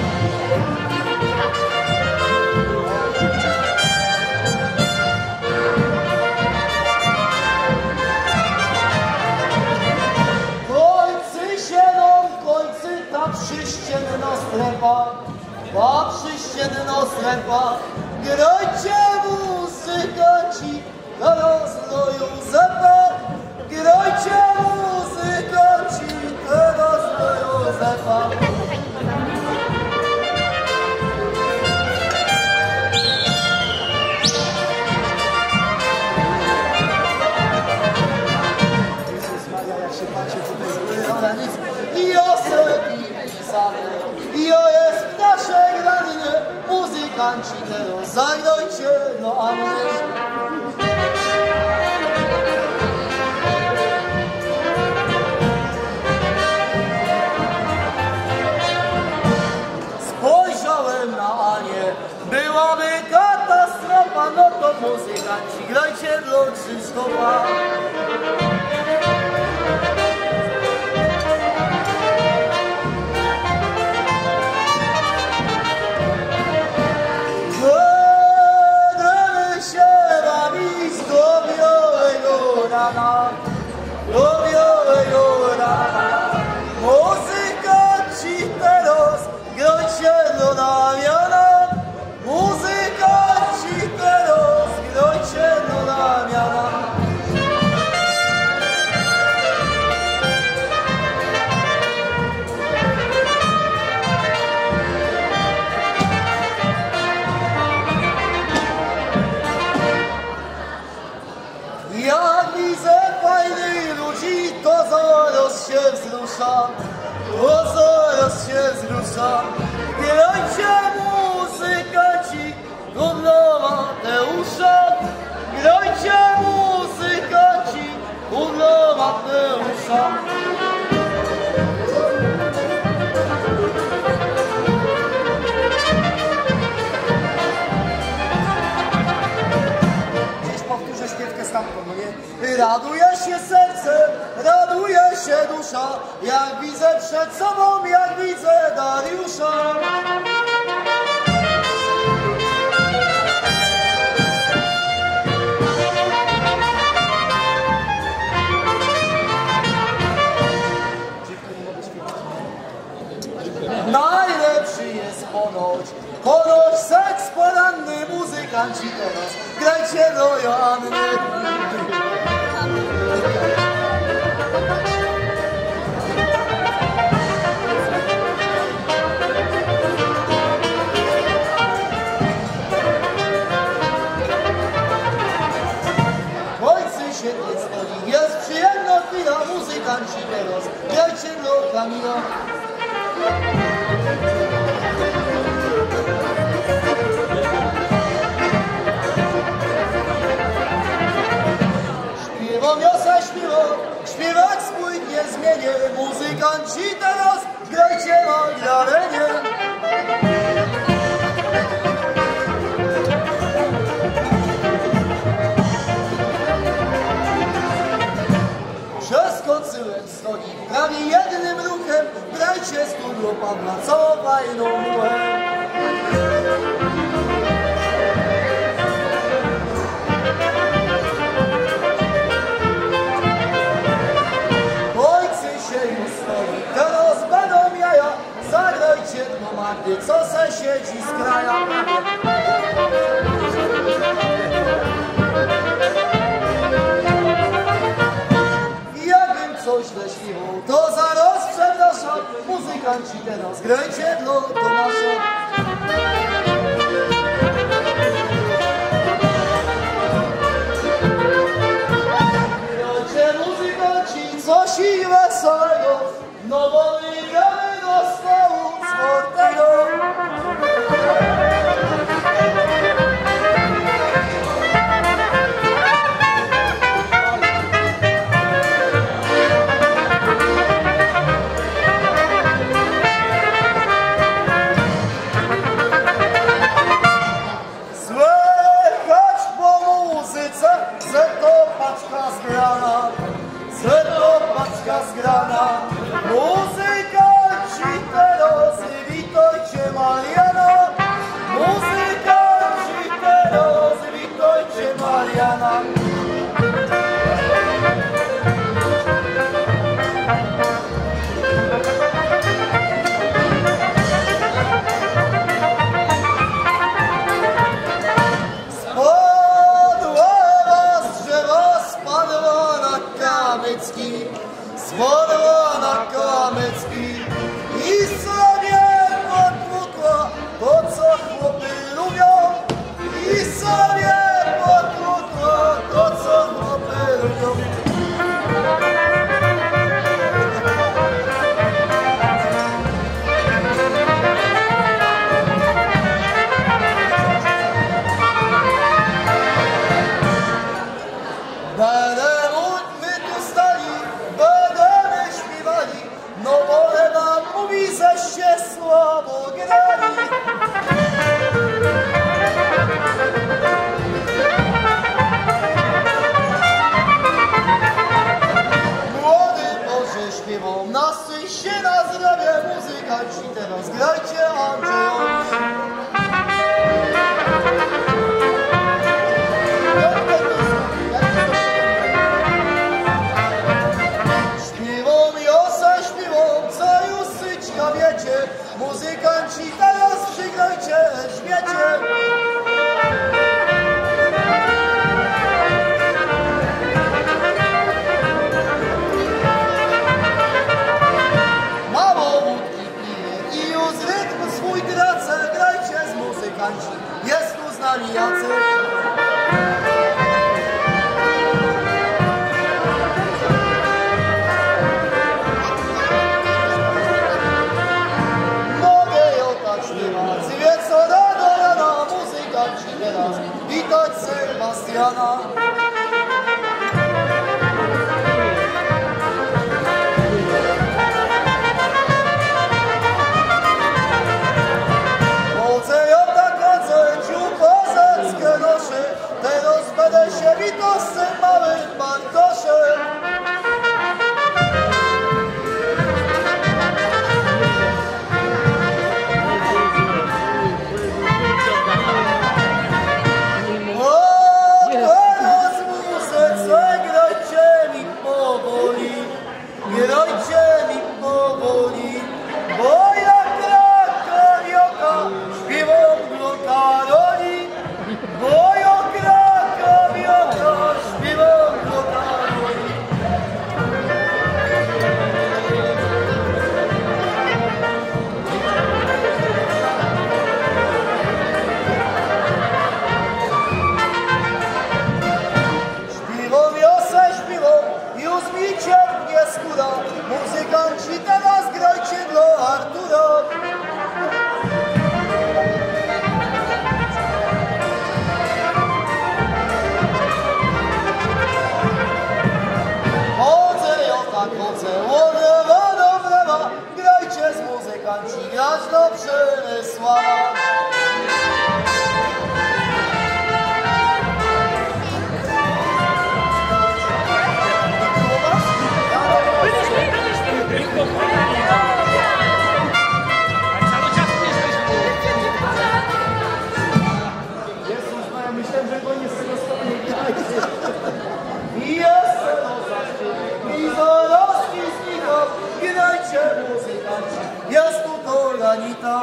S2: Końcy się nam, końcy ta przyścienna strefa, ta przyścienna strefa. Grajcie muzykanci, teraz do Józefa. Grajcie muzykanci, teraz do Józefa. Jezus Maria, jak się patrzy tutaj, ale nic. Josep i pisane, jo jest w naszej graninie, muzykanci teraz, zagrajcie do Anny. Na Anię, byłaby katastrofa, no to muzykanci, grajcie dla Krzysztofa. Będziemy się bawić do białego rana, do białego rana. Muzykanci teraz, grajcie do Damiana, muzykanci teraz, grajcie do Damiana. Jak widzę fajnych ludzi, to zaraz się wzruszam, to zaraz się wzruszam. Grajcie muzykanci, to dla Mateusza. Grajcie muzykanci, to dla Mateusza. Gdzieś powtórzę śpiewkę stamtąd, no nie? Raduje się serce, raduje się dusza, jak widzę przed sobą, jak widzę Dariusza. Najlepszy jest ponoć, ponoć seks poranny, muzykanci teraz, grajcie do Joanny. świetnie stoi. Jest przyjemna chwila, muzykanci teraz, grajcie do Kamila. Śpiewa miosę, śpiewa, śpiewak swój nie zmienię. Muzykanci teraz, grajcie na jarenie. Przeskoczyłem stolik prawie jednym ruchem. Grajcie studio Pawła, co fajną muchę. Ojcy się już stoi, teraz będą jaja. Zagrajcie do Magdy, co se siedzi z kraja. Coś źle śpiewał, to zaraz przepraszam. Muzykanci teraz, grajcie dla Tomasza. Grajcie muzykanci, coś i wesołego, no bo my gramy do stołu sportego. Zgrana. Muzykanci teraz, witajcie Mariana. Muzykanci teraz, witajcie Mariana. Spadła was drzewa, spadła na kamycki. Spadła na kamycki i sobie potłukła to, co chłopy lubią. I sobie potłukła to, co chłopy lubią. Będę my tu stali, będziemy Arturo. Chodzę, ja tak chodzę, od lewa do prawa, grajcie z muzykanci, grać do Przemysława.
S3: Jezus, no ja myślałem, że go nie z tego stanie grajcie.
S2: I jeszcze no zaszczyt, i zaroski znikał, grajcie muzykanci, jest tu organita.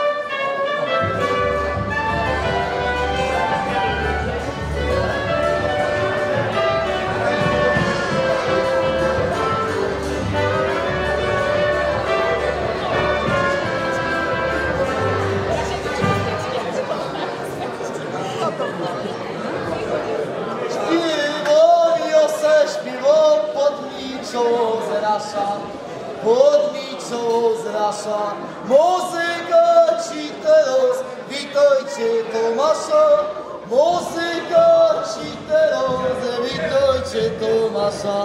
S2: Podniczą zrasza, muzyka ci teraz, witajcie Tomasza, muzyka ci teraz, witajcie Tomasza.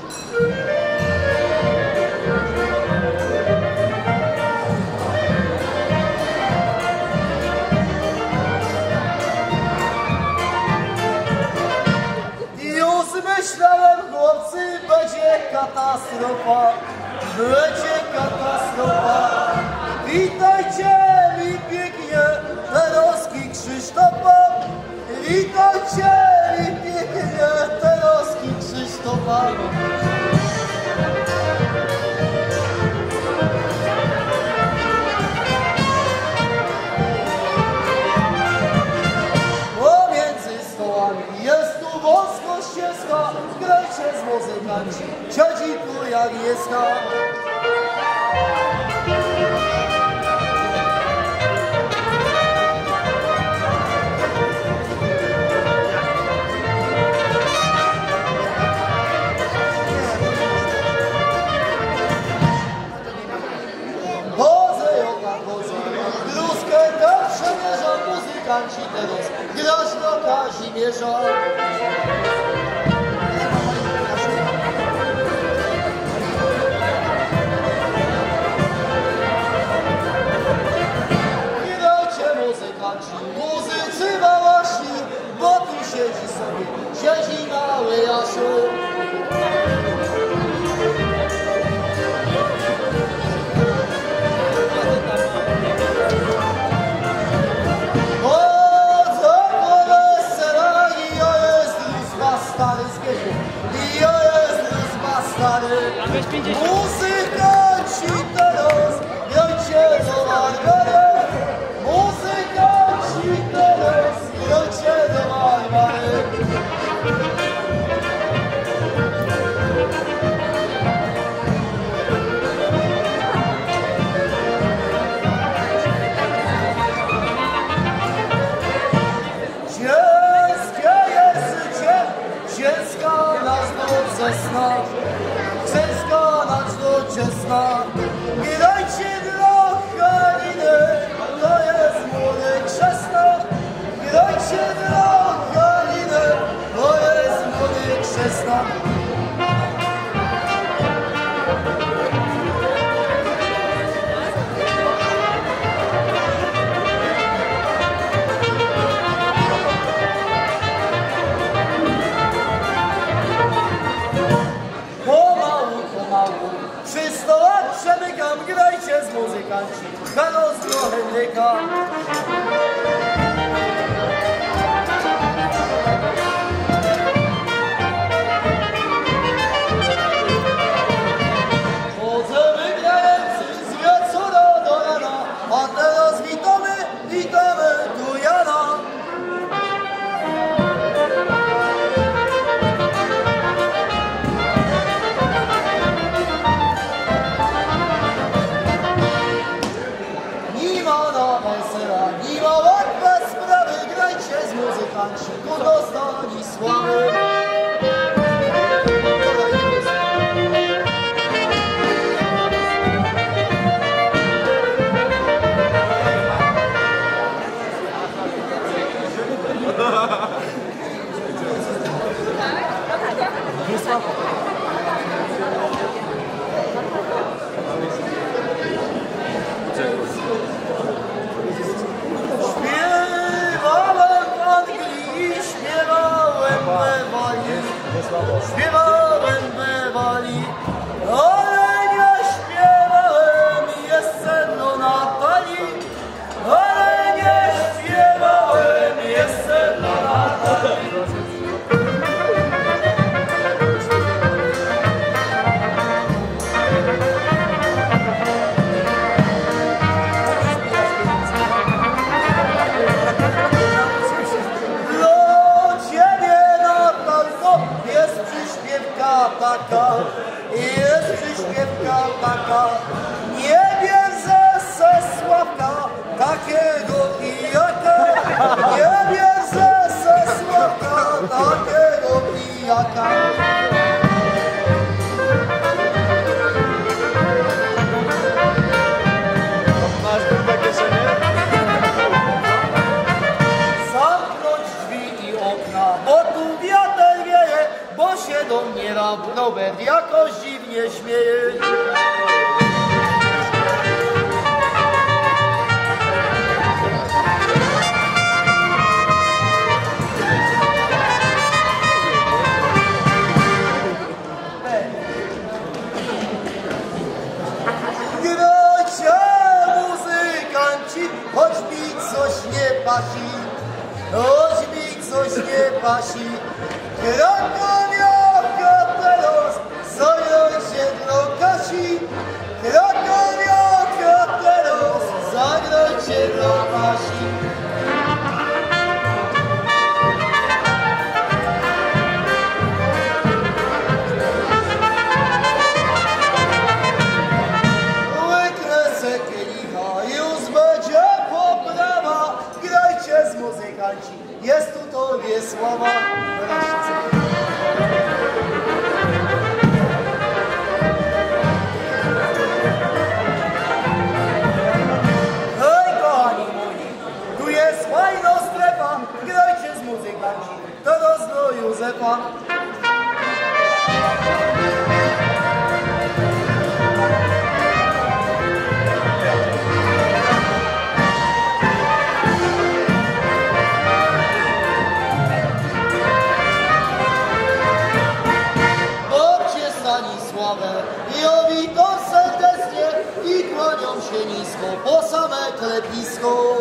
S2: Już myślałem, chłopcy, będzie katastrofa. Będzie katastrofa. Witajcie mi pięknie, Teroski Krzysztofa. Witajcie mi pięknie, Teroski Krzysztofa. Pomiędzy stołami jest tu wąsko ścieżka, grajcie z muzykanci, siedzi tu Agnieszka. Chodzę, joka chodzę, bluzkę tak przemierza, muzykanci teraz, grasz do Kazimierza. Muzycy bałaśni, bo tu siedzi sobie, siedzi mały Jasiu. Chodzę po weselach i ja jest luzba stary z biegu, i ja jest luzba stary. Muzykanci teraz, grajcie do Margaret. Muzykanci teraz, grajcie do Margaret. Ciężkie jest życie, ciężka nas noc ze sna, ciężka nas noc ze sna. Nie dajcie dla Haliny, to jest młody krzesna. Nie dajcie dla Haliny, to jest młody krzesna. Pomału, pomału, przy stołach przemykam, grajcie z muzykanci, Carlos do Henryka. Chodzę wygrający z wieczora do rana, a teraz witamy, witamy tu Jana. Nie ma na wesela, nie ma łatwe sprawy, grajcie z muzykanci, ku dostani sławy. Śpiewałem w Anglii, śpiewałem we Walii, śpiewałem we Walii, ale nie śpiewałem jeszcze do Natalii, ale nie śpiewałem jeszcze do Natalii. Taka, jest przyśpiewka taka, nie bierze se Sławka, takiego pijaka, nie bierze se Sławka, takiego pijaka.
S3: Masz dupę kieszenie?
S2: Zamknąć drzwi i okna, bo tu wiatr wieje, bo się do mnie Robert jakoś dziwnie śmieje. Grajcie muzykanci, choć mi coś nie pasi, choć mi coś nie pasi. Krakowiaka teraz, zagrajcie dla Kasi. Krakowiaka teraz, zagrajcie dla Kasi. Łyknę se kielicha, już będzie poprawa. Grajcie z muzykanci, jest tu tobie sława. Hej kochani moi, tu jest fajna strefa, grajcie z muzykanci, to do Józefa. I witam serdecznie i kłaniam się nisko po same klepisko.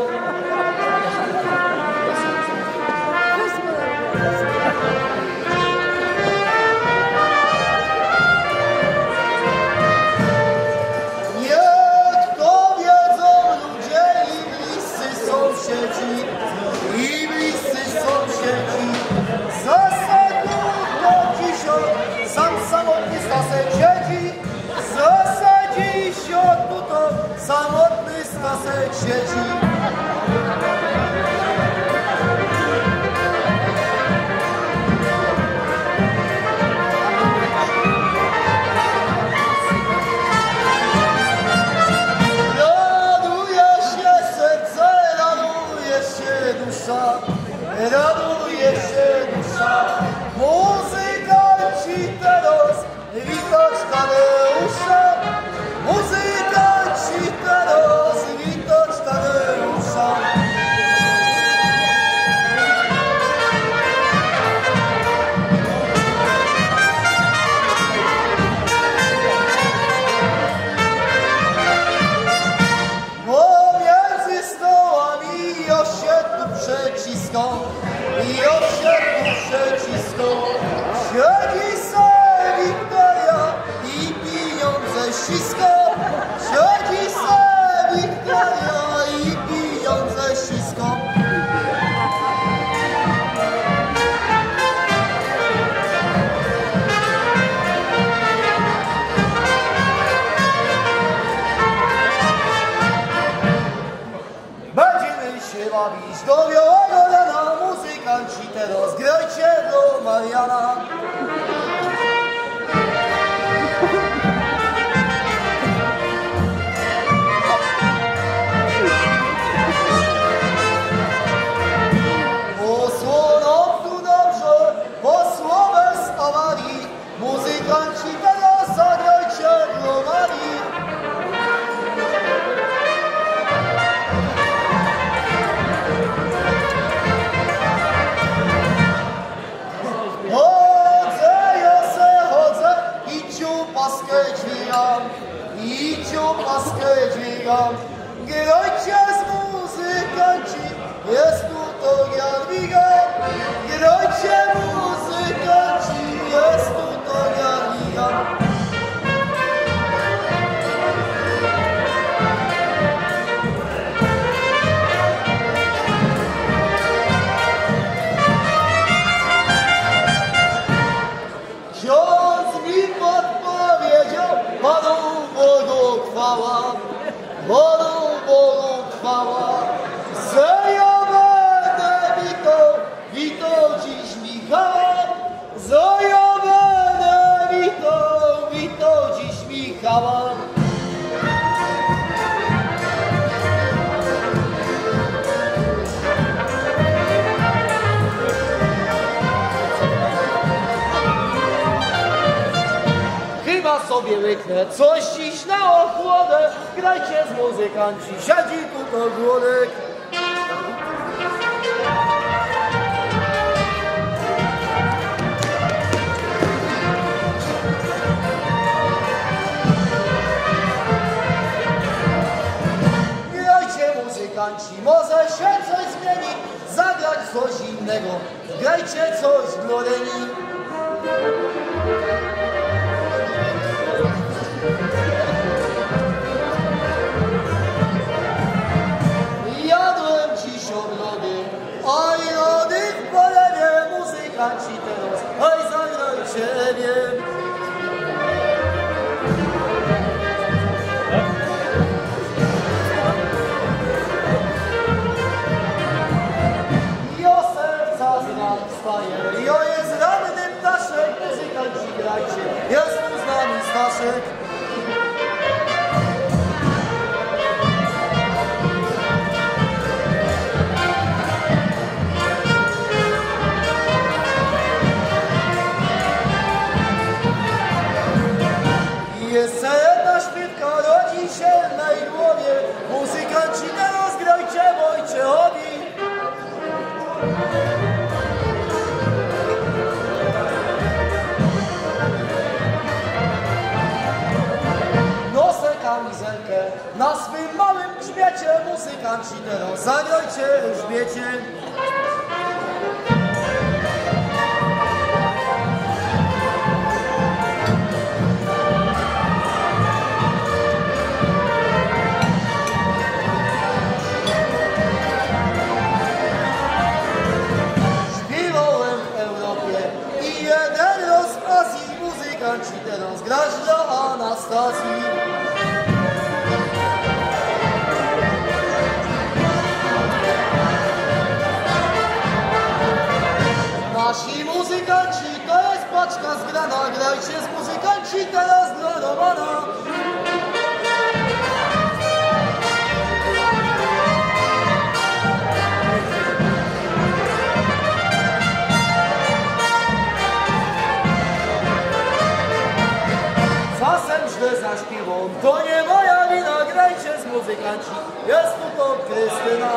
S2: Niech to wiedzą ludzie i bliscy sąsiedzi, i bliscy sąsiedzi. Zasadu to dzisiaj sam samotny Stasek siedzi. Zasadzi się tutaj samotny Stasek siedzi. Raduje się serce, raduje się dusza, raduje się dusza. Muzykanci teraz witać Tadeusza, muzykanci teraz witać Tadeusza. Pomiędzy stołami ja się tu przeciskam, ja się tu przeciskam. Siedzi se Wiktoria i pieniądze ściska. Siedzi se Wiktoria i pieniądze ściska. Będziemy się bawić do białego rana, muzykanci teraz grajcie do Mariana. muzykanci, teraz zagrajcie gromami. Chodzę, ja se chodzę i ciu paskę dźwigam, i ciu paskę dźwigam. Grajcie z muzykanci, jest tu to Jadwiga. Grajcie muzykanci, jest tu to Jadwiga. Ksiądz mi podpowiedział, Panu Bogu chwała, Panu Bogu chwała, że ja będę witał, witał dziś Michała, że ja będę witał, witał dziś Michała. Chyba sobie łyknę coś dziś na ochłodę. Grajcie z muzykanci, siedzi tu to głodek. Grajcie muzykanci, może się coś zmieni, zagrać coś innego. Grajcie coś w Gloreni. Jadłem dziś obrody, a i lody w polewie, muzykanci teraz, oj zagrajcie mnie. Jo serca z ran wstaje, jo jest ranny ptaszek, muzykanci grajcie, jest tu z nami Staszek. Jeszcze jedna śpiewka rodzi się w mej głowie, muzykanci teraz grajcie Wojciechowi. Nosę kamizelkę na swym małym grzbiecie, muzykanci teraz zagrajcie grzbiecie. Muzykanci teraz grać dla Anastazji. Nasi muzykanci to jest paczka zgrana, grajcie z muzykanci teraz dla Romana. Czasem źle zaśpiewam, to nie moja wina, grajcie z muzykanci, jest tu to Krystyna.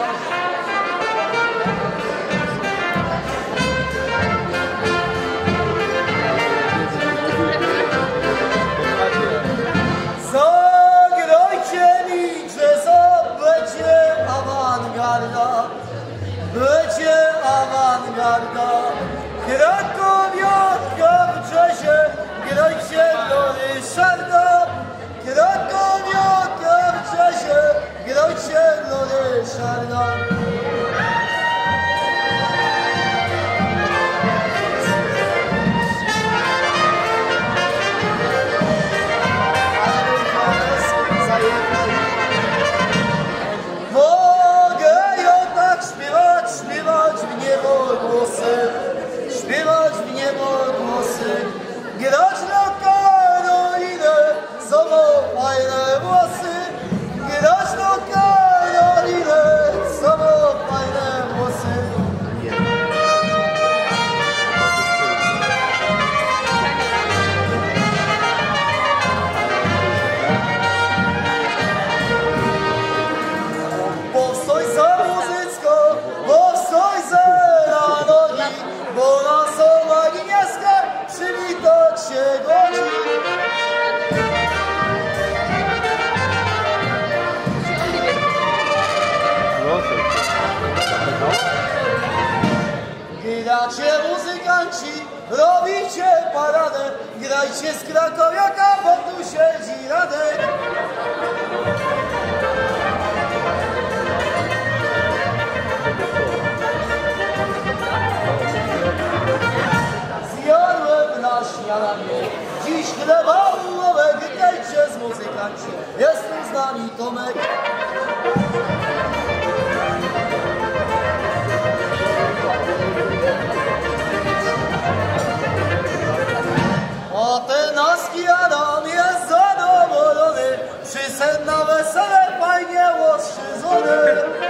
S2: Zagrajcie mi, że za będzie awangarda, będzie awangarda. Krakowiaka w jazzie, grajcie do Ryszarda. Krakowiaka w jazzie, grajcie do Ryszarda. Mogę ją tak śpiewać, śpiewać w niebo głosy, śpiewać w niebo głosy, grać na Karolinę, sobą fajne włosy, grać na Karolinę, sobą grajcie z Krakowiaka, bo tu siedzi Radek. Zjadłem na śniadanie dziś chleba ułowek, grajcie z muzykanci, jest tu z nami Tomek. A ten naski Adam jest zadowolony, przyszedł na wesele fajnie ostrzyżony.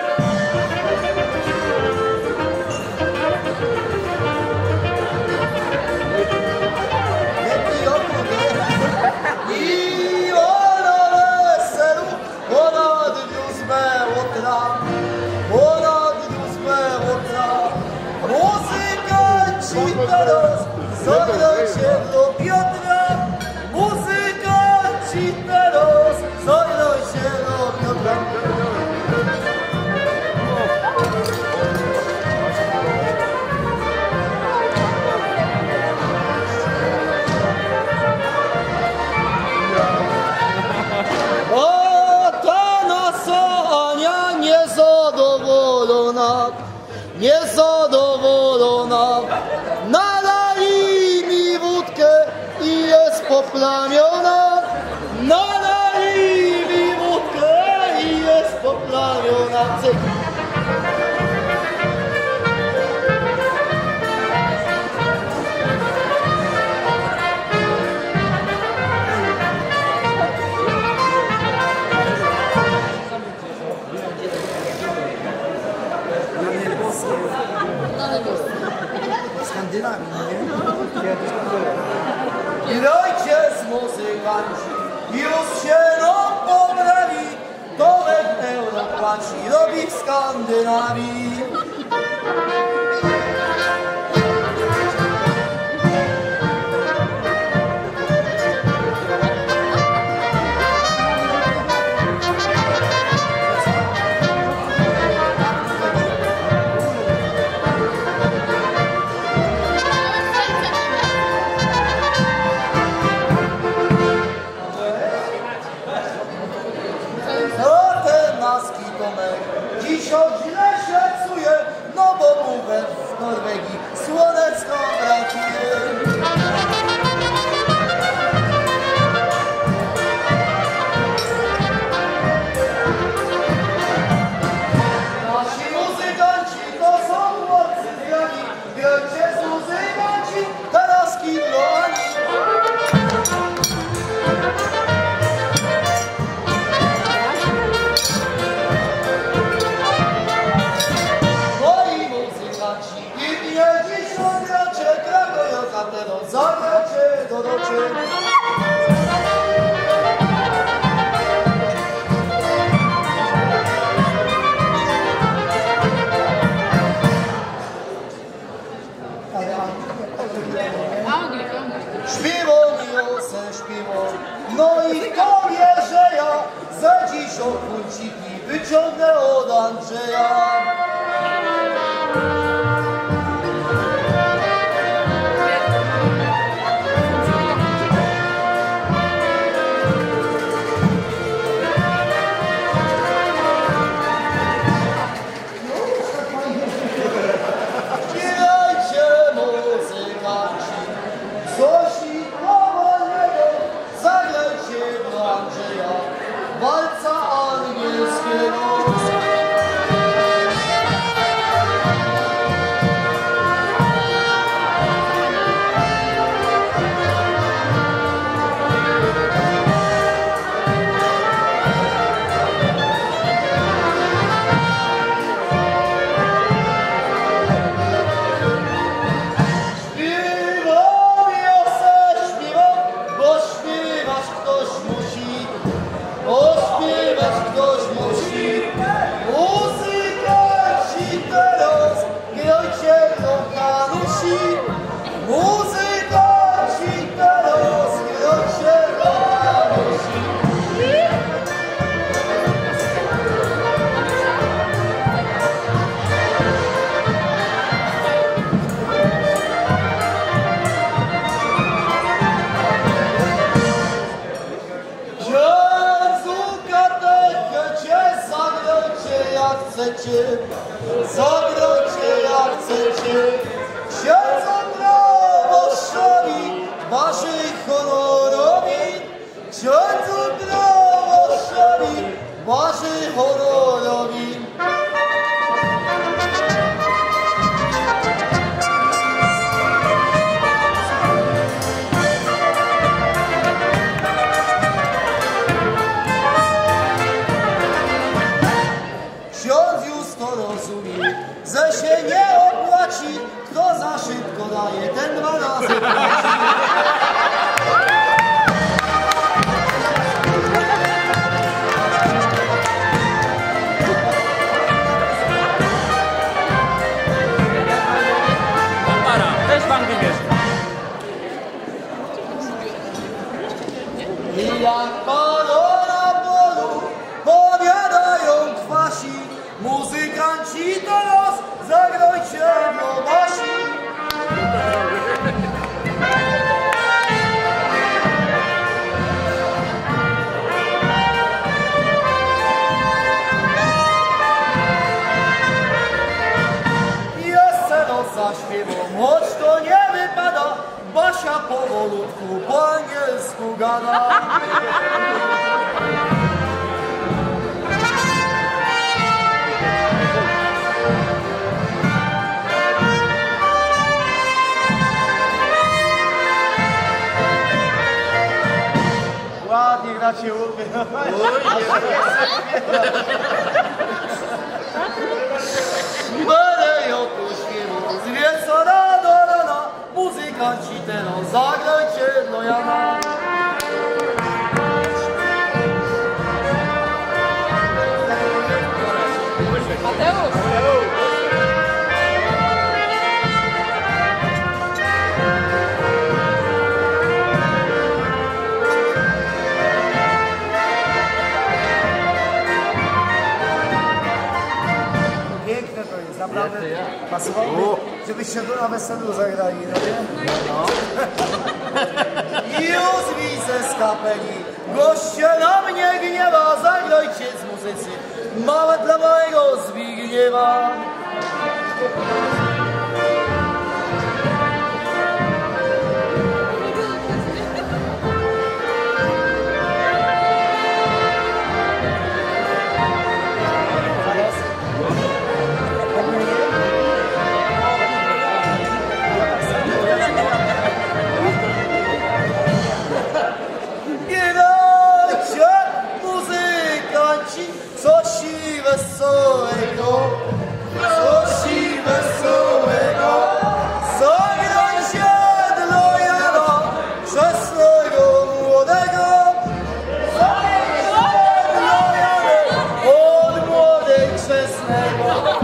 S2: I ona weselu, ona dniu zmełotra, ona dniu zmełotra. Muzykanci teraz zagrajcie do Piotra, muzykanci teraz zagrajcie do Piotra. O, ta nasza Ania niezadowolona, niezadowolona. Nalali mi wódkę i jest poplamiona. Nalali mi wódkę i jest poplamiona. Cyk.
S3: Skandynawii, nie?
S2: Grajcie z muzykanci, już się rok poprawi, Tomek euro płaci, robi w Skandynawii. Dziś od źle się psuje, no bo mówię w Norwegii słonecko brakuje. Nasi muzykanci to są chłopcy zgrani, grajcie z muzykanci, teraz kidloani. Zagracie do nocy. Śpiewą miłosę śpiewą, no i kto wie, że ja za dziś okunciki wyciągnę od Andrzeja. Walca angielskiego. waży honorowi, księdzu proboszczowi, waży honorowi. Ksiądz już to rozumie, że się nie opłaci, kto za szybko daje, ten dwa razy płaci.
S4: Też pan wybierze.
S2: I jak pano na polu powiadają kwasi, muzykanci to los, zagrajcie do wasi. Jeszcze los zaśpiewał, choć to nie wypada, Basia powolutku po angielsku gada.
S3: Ładnie gracie łupy.
S2: Będę ją tu śpiewał, z wieczora do rana, muzykanci teraz zagrajcie do Jana.
S3: Piękne to jest, naprawdę pasowałoby, żebyście tu na weselu zagrali, no nie?
S2: Już widzę z kapeli, goście na mnie gniewa, zagrajcie z muzycy, małe dla małego Zbigniewa. Grajcie, muzykanci, coś wesołego, coś wesołego. Zagrajcie dla Jana, chrzestnego młodego. Zagrajcie dla Jana, od młodej chrzestnego.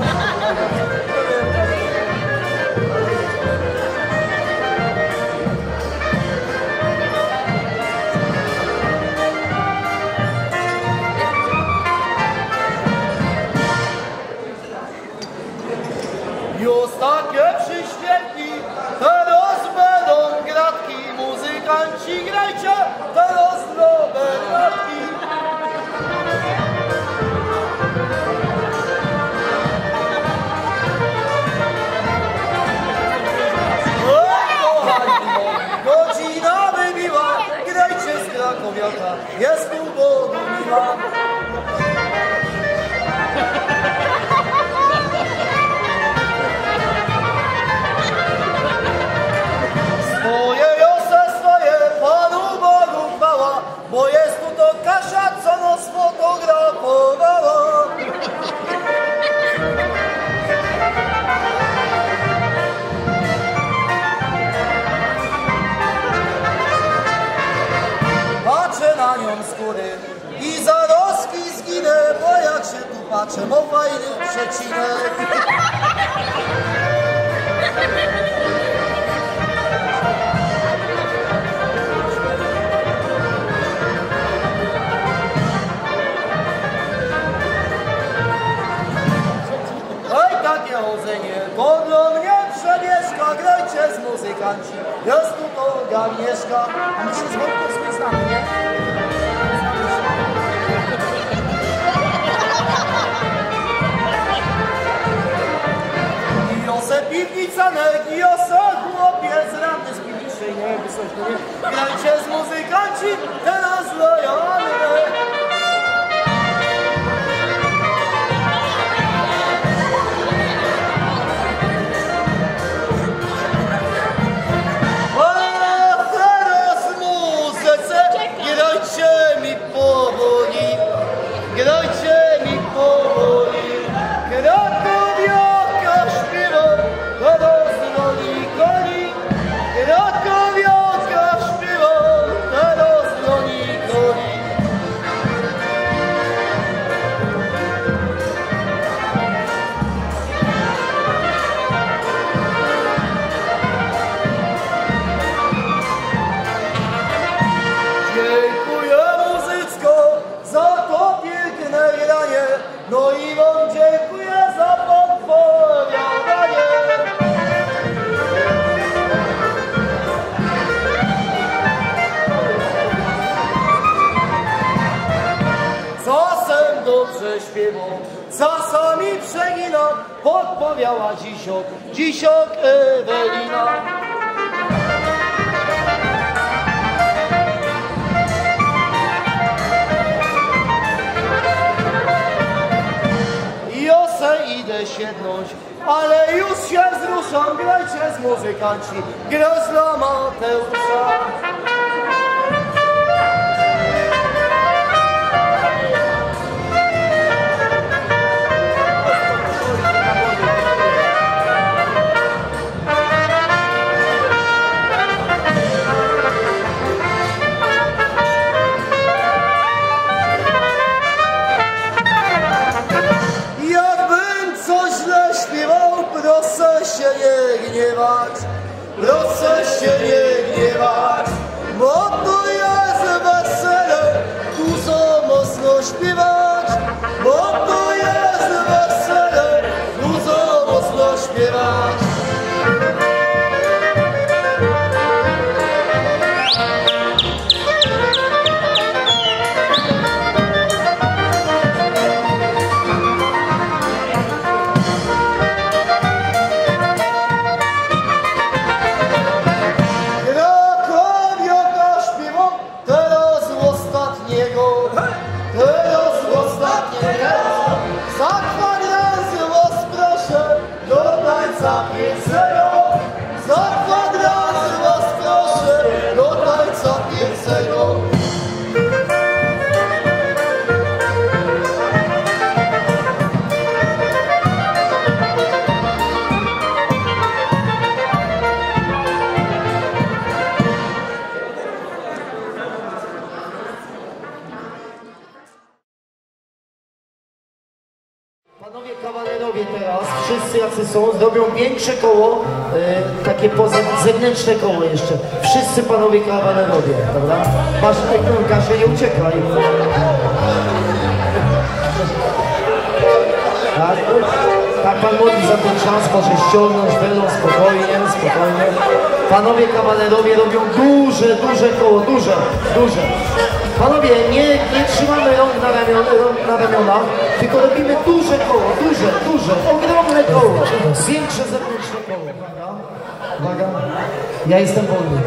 S2: Już takie przyświetli, teraz będą gratki, muzykanci grajcie, teraz nowe gratki. Oj, kochani moi, godzina wybiła, grajcie z krakowiaka, jest tu Bogu miła. Swoje jose, swoje Panu Bogu chwała, bo jest tu to Kasia, co nas fotografowała. Patrzę na nią z góry i zaroski zginę, bo jak się tu patrzę, bo fajny przecinek. Oj, takie chodzenie, to mnie przebieżka, grajcie z muzykanci, jest tu to Agnieszka.
S3: A my się z Wojtkiem znamy, nie?
S2: Jose piwnicanek, Jose chłopiec ranny z piwniczej, nie?
S3: jakby coś, no nie?
S2: Grajcie z muzykanci, teraz lojalne. A teraz muzyce, grajcie mi powoli, grajcie mi powoli. Krakowiaka śpiewa, teraz roli koni. Krakowiaka śpiewa, teraz roli koni. Dziękuję muzycko za to piękne granie, no i wam dziękuję za podpowiadanie. Czasem dobrze śpiewam, czasami przeginam, podpowiała dzisiok, dzisiok Ewelina. Ja se idę siednąć, ale już się wzruszam, grajcie z muzykanci, grać dla Mateusza. Jakbym coś źle śpiewał, proszę się nie gniewać, proszę się nie gniewać, bo to jest wesele, dużo mocno śpiewać, bo to jest wesele, dużo mocno śpiewać. Krakowiaka śpiewa, teraz ostatniego, teraz ostatniego. Za kwadrans was proszę do tańca pierwszego, za kwadrans was proszę do tańca pierwszego. Panowie kawalerowie teraz, wszyscy jacy są, zrobią większe koło, e, takie poza, zewnętrzne koło jeszcze. Wszyscy panowie kawalerowie, prawda? Masz, no, Kasia, nie uciekaj. Tak, tak pan mówi za ten czas, może ściągnąć welą, spokojnie, spokojnie. Panowie kawalerowie robią duże, duże koło, duże, duże. Panowie, nie, nie trzymamy rąk na, ramion, rąk na ramionach, tylko robimy duże koło, duże, duże, ogromne koło, większe zewnętrzne koło. Uwaga, uwaga, ja jestem wolny.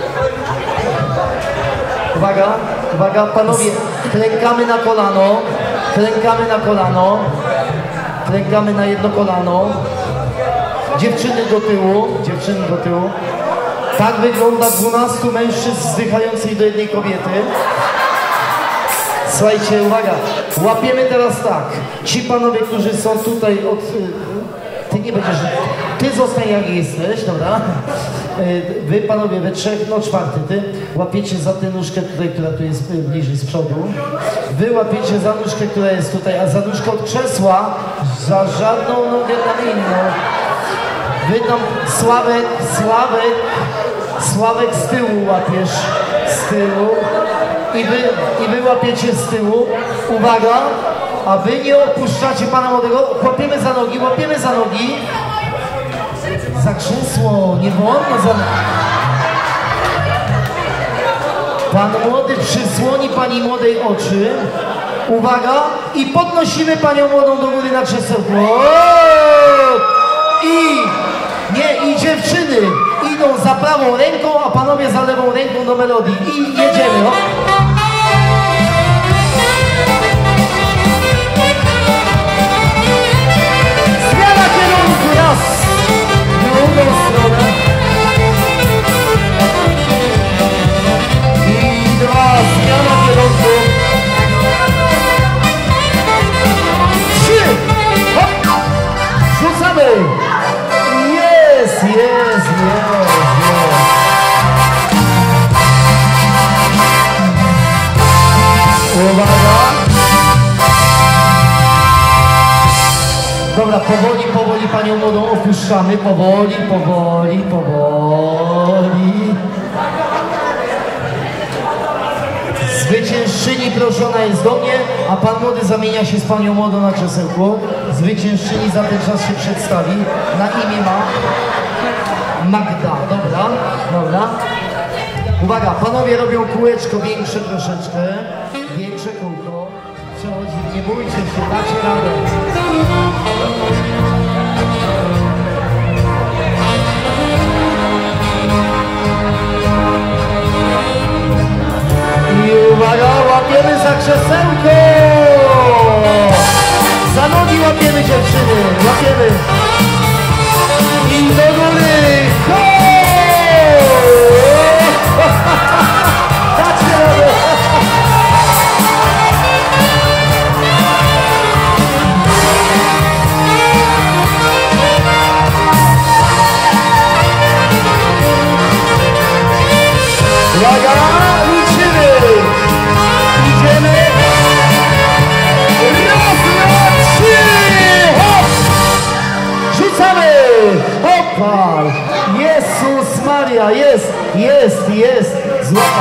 S2: Uwaga, uwaga, panowie, klękamy na kolano, klękamy na kolano, klękamy na jedno kolano. Dziewczyny do tyłu, dziewczyny do tyłu. Tak wygląda dwunastu mężczyzn zdychających do jednej kobiety. Słuchajcie, uwaga, łapiemy teraz tak. Ci panowie, którzy są tutaj od... Ty nie będziesz... Ty zostań jak jesteś, dobra? Wy panowie we trzech, no czwarty, ty łapiecie za tę nóżkę tutaj, która tu jest bliżej z przodu. Wy łapiecie za nóżkę, która jest tutaj, a za nóżkę od krzesła, za żadną nogę tam inną. Wy tam, Sławek, Sławek, Sławek z tyłu łapiesz, z tyłu. I wy, I wy łapiecie z tyłu. Uwaga, a wy nie opuszczacie pana młodego. Łapiemy za nogi, łapiemy za nogi. Za krzesło, nie wolno za... Pan młody przysłoni pani młodej oczy. Uwaga, i podnosimy panią młodą do góry na krzesełku. I Nie, i dziewczyny idą za prawą ręką, a panowie za lewą ręką do melodii. I jedziemy, o. Zmiana kierunku, raz, drugą stronę. I dwa, zmiana kierunku. Trzy, hop, rzucamy. Jest, jest, jest, jest. Uwaga. Dobra, powoli, powoli panią młodą opuszczamy. Powoli, powoli, powoli. Zwyciężczyni proszona jest do mnie, a pan młody zamienia się z panią młodą na krzesełku. Zwyciężczyni za ten czas się przedstawi. Na imię ma Magda. Dobra, dobra. Uwaga, panowie robią kółeczko większe troszeczkę. Większe kółko. Przechodzi, nie bójcie się, dacie radę. I uwaga, łapiemy za krzesełko! Za nogi łapiemy dziewczyny, łapiemy! I do góry! Ho! Dacie radę! Uwaga! Lecimy! Idziemy! Raz, dwa, trzy! Hop! Rzucamy! Hopal! Jezus Maria! Jest! Jest! Jest! Złapał!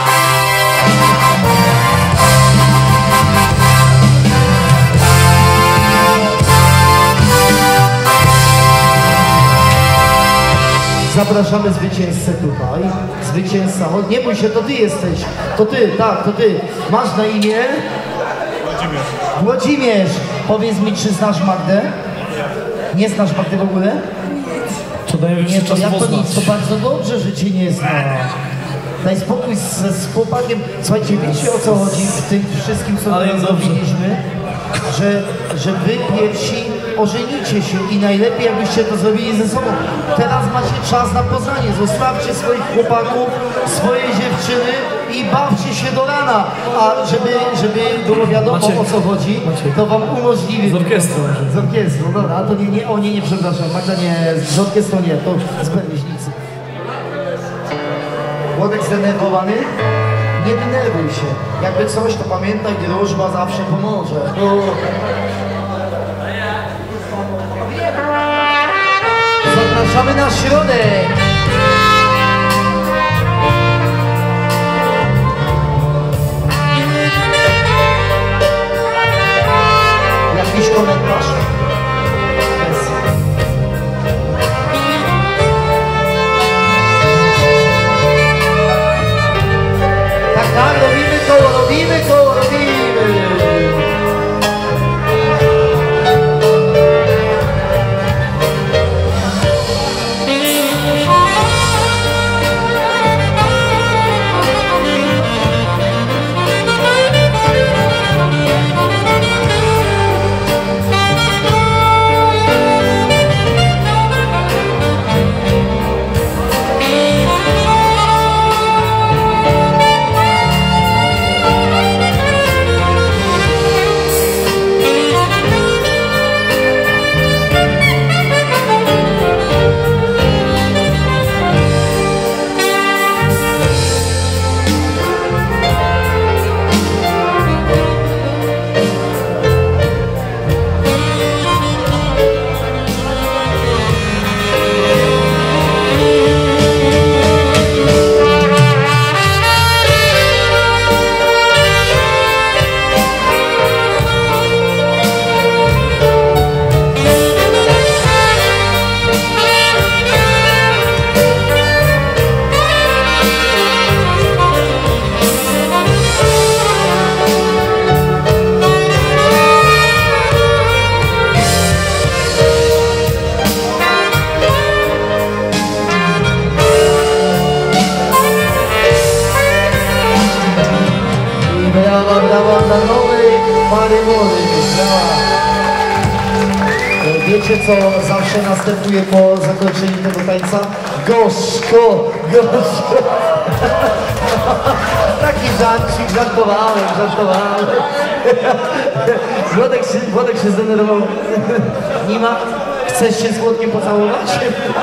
S2: Zapraszamy zwycięzcę tutaj. Zwycięzca, o, nie bój się, to ty jesteś. To ty, tak, to ty. Masz na imię? Włodzimierz. Włodzimierz. Powiedz mi, czy znasz Magdę? Nie znasz Magdy w ogóle?
S3: To daje
S2: Nie, to ja to nic, to bardzo dobrze, że cię nie zna. Daj spokój z, z chłopakiem. Słuchajcie, wiecie o co chodzi w tym wszystkim, co
S3: Ale
S2: teraz
S3: dobrze.
S2: zrobiliśmy? Że, że wy pierwsi ożenicie się i najlepiej jakbyście to zrobili ze sobą. Teraz macie czas na poznanie. Zostawcie swoich chłopaków, swoje dziewczyny i bawcie się do rana. A żeby, żeby było wiadomo
S3: Maciek,
S2: o co chodzi,
S3: Maciek.
S2: to wam umożliwi.
S3: Z orkiestrą.
S2: Z orkiestrą, dobra, a to nie, nie, o nie, nie, przepraszam, Magda nie, z orkiestrą nie, to z Berliźnicy. Włodek zdenerwowany? Nie denerwuj się. Jakby coś, to pamiętaj, drużba zawsze pomoże. O. Zapraszamy na środek. Jakiś komentarz? Bez. Tak, tak, robimy koło, robimy koło, robimy. Brawa, brawa dla nowej pary młodych. Brawa. Wiecie, co zawsze następuje po zakończeniu tego tańca? Gorzko, gorzko. Taki żarcik, żartowałem, żartowałem. Włodek się, Włodek się zdenerwował. Nie ma? Chcesz się z Włodkiem pocałować?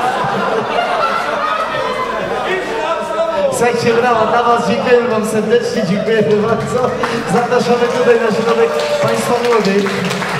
S2: Słuchajcie, brawa dla was, dziękujemy wam serdecznie, dziękujemy bardzo. Zapraszamy tutaj na środek państwa młodych.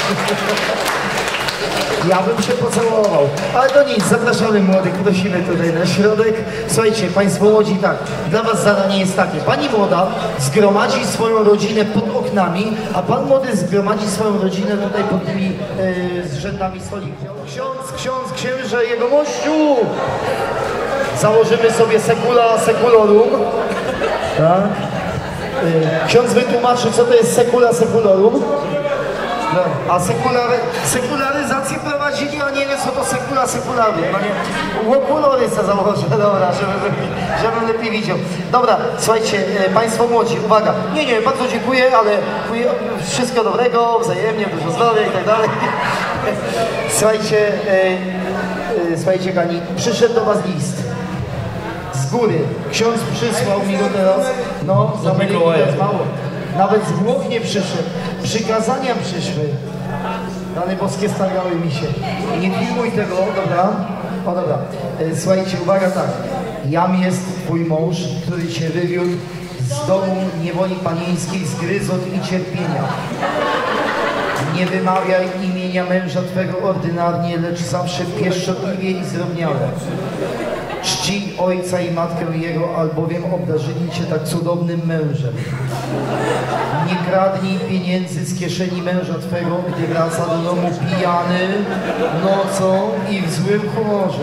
S2: Ja bym się pocałował, ale to nic, zapraszamy młodych, prosimy tutaj na środek. Słuchajcie, państwo młodzi, tak, dla was zadanie jest takie. Pani młoda zgromadzi swoją rodzinę pod oknami, a pan młody zgromadzi swoją rodzinę tutaj pod tymi yy, z rzędami stolików. Ksiądz, ksiądz, księże, jego mościu! Założymy sobie sekula seculorum. Tak. Yy, ksiądz wytłumaczy, co to jest sekula seculorum. No, a sekulary, sekularyzację prowadzili, a nie wiem, co to sekula sekularum. No nie, okulory se założę, dobra, żebym, żebym lepiej widział. Dobra, słuchajcie, e, państwo młodzi, uwaga. Nie, nie, bardzo dziękuję, ale wszystko dobrego, wzajemnie, dużo zdrowia i tak dalej. Słuchajcie, e, e, słuchajcie, Kani, przyszedł do was list. Z góry. Ksiądz przysłał mi go teraz, no, z Ameryki to jest mało. Nawet z Włoch nie przyszedł. Przykazania przyszły. Rany boskie stargały mi się. Nie filmuj tego, dobra? O dobra. E, słuchajcie, uwaga tak. Jam jest twój mąż, który cię wywiódł z domu niewoli panieńskiej, z gryzot i cierpienia. Nie wymawiaj imienia męża twego ordynarnie, lecz zawsze pieszczotliwie i zdrobniale. Czci ojca i matkę jego, albowiem obdarzyli cię tak cudownym mężem. Nie kradnij pieniędzy z kieszeni męża twego, gdy wraca do domu pijany, nocą i w złym humorze.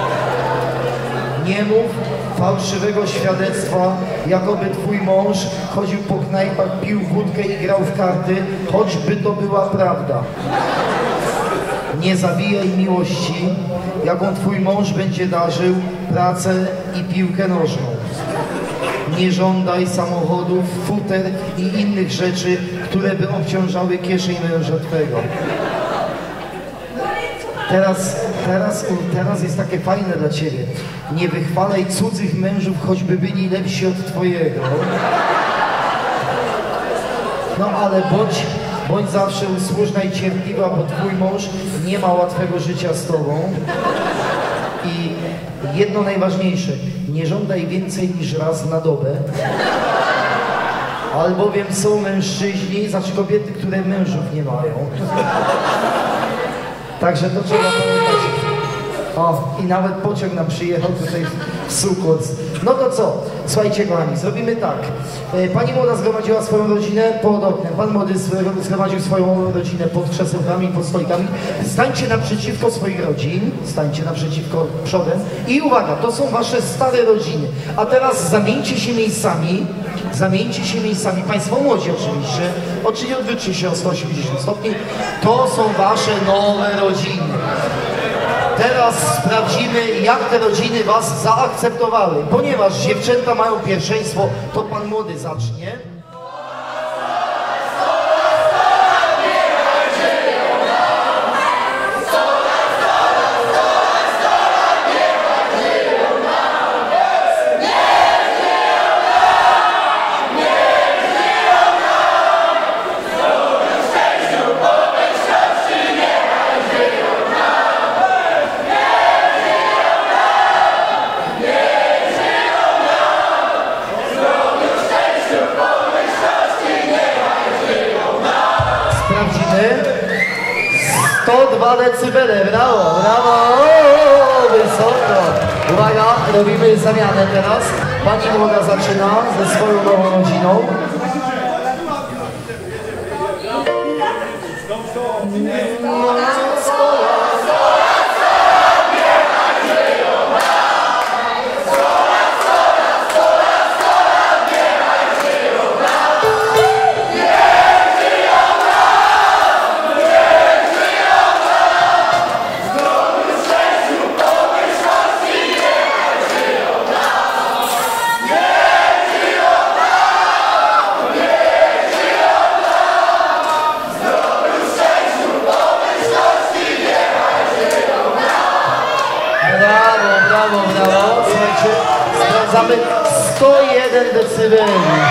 S2: Nie mów fałszywego świadectwa, jakoby twój mąż chodził po knajpach, pił wódkę i grał w karty, choćby to była prawda. Nie zabijaj miłości, jaką twój mąż będzie darzył, pracę i piłkę nożną. Nie żądaj samochodów, futer i innych rzeczy, które by obciążały kieszeń męża twego. Teraz, teraz, teraz jest takie fajne dla ciebie. Nie wychwalaj cudzych mężów, choćby byli lepsi od twojego. No ale bądź, bądź zawsze usłużna i cierpliwa, bo twój mąż nie ma łatwego życia z tobą. I jedno najważniejsze, nie żądaj więcej niż raz na dobę. Albowiem są mężczyźni, znaczy kobiety, które mężów nie mają. Także to trzeba pamiętać. O, i nawet pociąg nam przyjechał tutaj w Sukoc. No to co? Słuchajcie, kochani, zrobimy tak. Pani młoda zgromadziła swoją rodzinę pod oknem. Pan młody zgromadził swoją rodzinę pod krzesełkami, pod stolikami. Stańcie naprzeciwko swoich rodzin. Stańcie naprzeciwko przodem. I uwaga, to są wasze stare rodziny. A teraz zamieńcie się miejscami. Zamieńcie się miejscami. Państwo młodzi oczywiście. Oczywiście odwróćcie się o sto osiemdziesiąt stopni. To są wasze nowe rodziny. Teraz sprawdzimy, jak te rodziny was zaakceptowały. Ponieważ dziewczęta mają pierwszeństwo, to pan młody zacznie. sto dwa decybele, brawo, brawo, o, wysoko. Uwaga, robimy zamianę teraz. Pani młoda zaczyna ze swoją nową rodziną.
S1: sto jeden decybeli.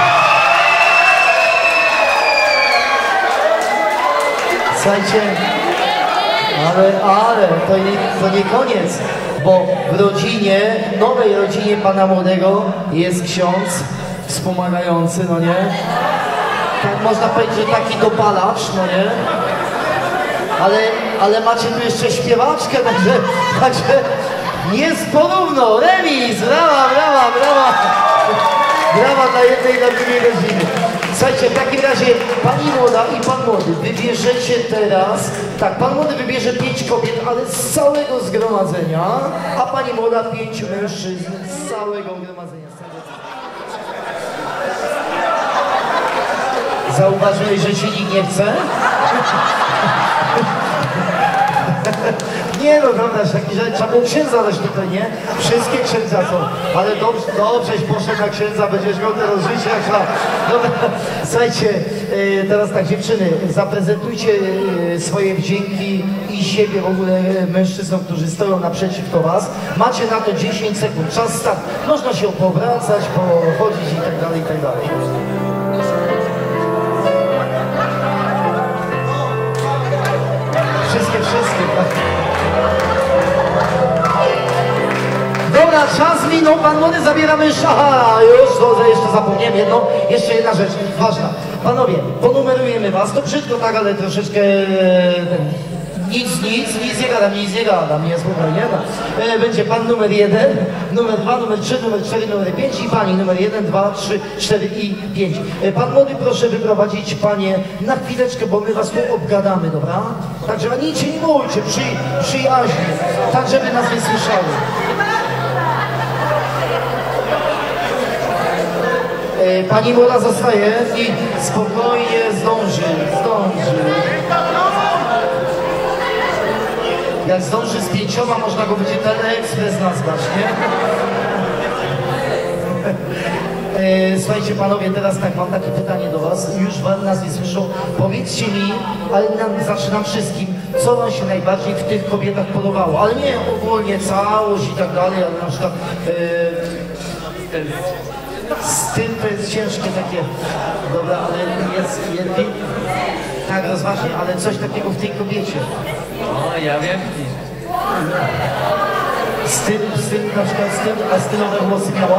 S1: Słuchajcie, ale, ale to nie, to nie koniec, bo w rodzinie, nowej rodzinie pana młodego jest ksiądz wspomagający, no nie? Tak można powiedzieć, że taki dopalacz, no nie? Ale, ale macie tu jeszcze śpiewaczkę, także, także jest porówno, remis, brawa, brawa, brawa. Brawa dla jednej i dla drugiej rodziny. Słuchajcie, w takim razie pani młoda i pan młody wybierzecie teraz, tak, pan młody wybierze pięć kobiet, ale z całego zgromadzenia, a pani młoda pięciu mężczyzn z całego zgromadzenia. Zauważyłeś, że ci nikt nie chce? Nie no, dobra, taki, że trzeba było księdza dać tutaj, nie? Wszystkie księdza są, ale dobrze, dobrześ poszedł na księdza, będziesz miał teraz życie jak szlak. Dobra, słuchajcie, e, teraz tak, dziewczyny, zaprezentujcie e, swoje wdzięki i siebie w ogóle e, mężczyznom, którzy stoją naprzeciwko was. Macie na to dziesięć sekund, czas start. Można się powracać, pochodzić i tak dalej, i tak dalej. Wszystkie, wszystkie, tak. Dobra, czas minął, pan młody zabiera mężczyznę. Aha, już, to jeszcze zapomniałem jedno, jeszcze jedna rzecz ważna. Panowie, ponumerujemy was, to brzydko tak, ale troszeczkę... Ten, nic, nic, nic nie gadam, nic nie gadam, nie, spokojnie, no. e, Będzie pan numer jeden, numer dwa, numer trzy, numer cztery, numer pięć i pani numer jeden, dwa, trzy, cztery i pięć. E, pan młody, proszę wyprowadzić panie na chwileczkę, bo my was tu obgadamy, dobra? Także ani nic nie mówcie, przy, przyjaźnie, tak żeby nas nie słyszały. E, pani młoda zostaje i spokojnie zdąży, zdąży. Jak zdąży z pięcioma, można go będzie Teleekspres nazwać, nie? E, słuchajcie panowie, teraz tak, mam takie pytanie do was, już wam nas nie słyszą. Powiedzcie mi, ale nam, znaczy nam wszystkim, co wam się najbardziej w tych kobietach podobało, ale nie ogólnie całość i tak dalej, ale na przykład e, styl to jest ciężkie takie, dobra, ale jest, jest tak rozważnie, ale coś takiego w tej kobiecie.
S4: O, ja wiem.
S1: Styl, styl, na przykład styl, a stylowe włosy miała?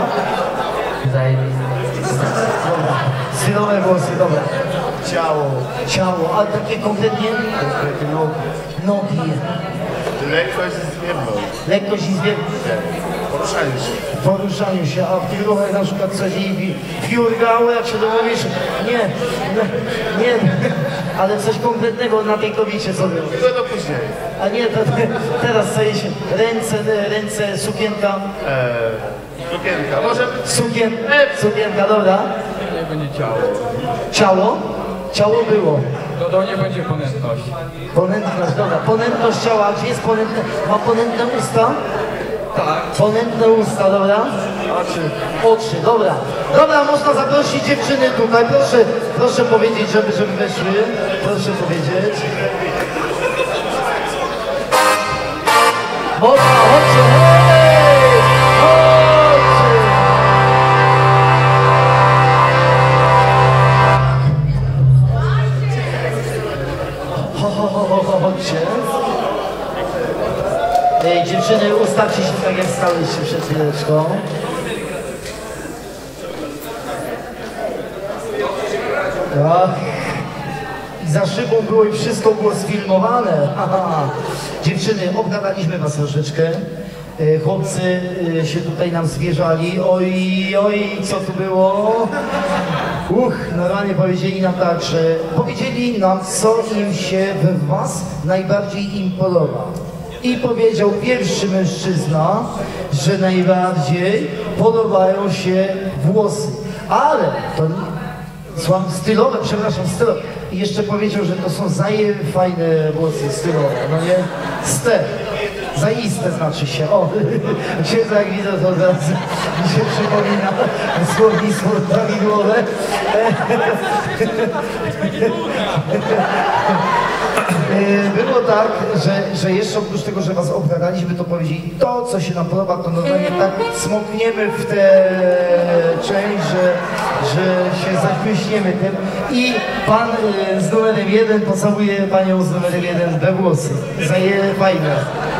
S1: Dobra. Stylowe włosy, dobra.
S2: Ciało,
S1: Ciało, ale takie konkretnie?
S2: konkretnie nogi.
S1: Nogi.
S2: Lekkość z zmienną.
S1: Lekkość i zbieg.
S2: Poruszanie się.
S1: Poruszaniu się, a w tych ruchach na przykład coś i fiurgało, jak się domówisz? Nie, nie, nie, ale coś konkretnego na tej kobiecie sobie.
S2: Tylko do później.
S1: A nie, to teraz sobie się ręce, ręce, sukienka.
S2: Eee, sukienka. Może być
S1: Sukien, sukienka, dobra.
S4: Nie będzie ciało.
S1: Ciało? Ciało było.
S4: To do nie będzie ponętność.
S1: Ponętność, dobra. Ponętność ciała. Gdzie jest ponętne? Ma ponętne usta?
S4: Tak.
S1: Ponętne usta, dobra?
S2: oczy.
S1: Oczy, dobra. Dobra, można zaprosić dziewczyny tutaj. Proszę, proszę powiedzieć, żeby, żeby weszły. Proszę powiedzieć. Dobra, chodźcie, hej! Chodźcie! Ho, ho, ho, ho, ho, chodźcie. Ej, dziewczyny, ustawcie się tak, jak stałyście przed chwileczką. Tak. I za szybą było i wszystko było sfilmowane. Aha. Dziewczyny, obgadaliśmy was troszeczkę. E, Chłopcy e, się tutaj nam zwierzali. Oj, oj, co tu było? Uch, normalnie powiedzieli nam tak, że powiedzieli nam, co im się w was najbardziej im podoba. I powiedział pierwszy mężczyzna, że najbardziej podobają się włosy. Ale to nie, słucham, stylowe, przepraszam, stylowe. I jeszcze powiedział, że to są zaje fajne włosy stylowe, no nie? Ste. Zaiste znaczy się. O, księdza jak widzę, to zaraz mi się przypomina słownictwo prawidłowe.
S2: E, Było tak, że, że jeszcze oprócz tego, że was obgadaliśmy, to powiedzieli to, co się nam podoba, to normalnie tak smokniemy w tę część, że, że się zaśmieszniemy tym. I pan e, z numerem jeden pocałuje panią z numerem jeden we włosy. Zaje fajne.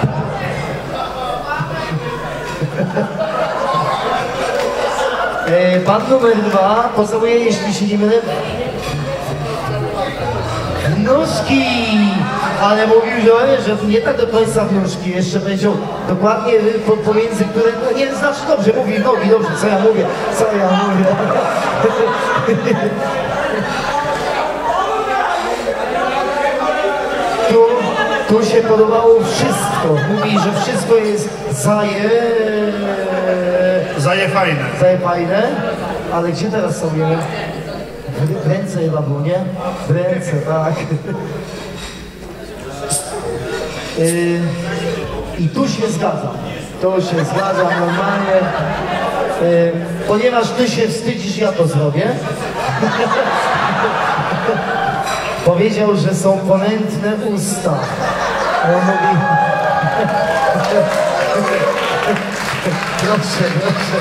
S2: E, pan numer dwa pocałuje, jeśli się nie mylę, nóżki, ale mówił, że, że nie tak do końca w nóżki, jeszcze będzie dokładnie po, pomiędzy, które, no nie, znaczy dobrze, mówi nogi, dobrze, co ja mówię, co ja mówię. Tu, tu się podobało wszystko, mówi, że wszystko jest zaje...
S5: Zaje fajne.
S2: Zaje fajne, ale gdzie teraz są je? W ręce chyba było, nie? W ręce, tak. Yy, I tu się zgadzam. Tu się zgadzam normalnie. Yy, ponieważ ty się wstydzisz, ja to zrobię. Powiedział, że są ponętne usta. On mówi... Proszę, proszę.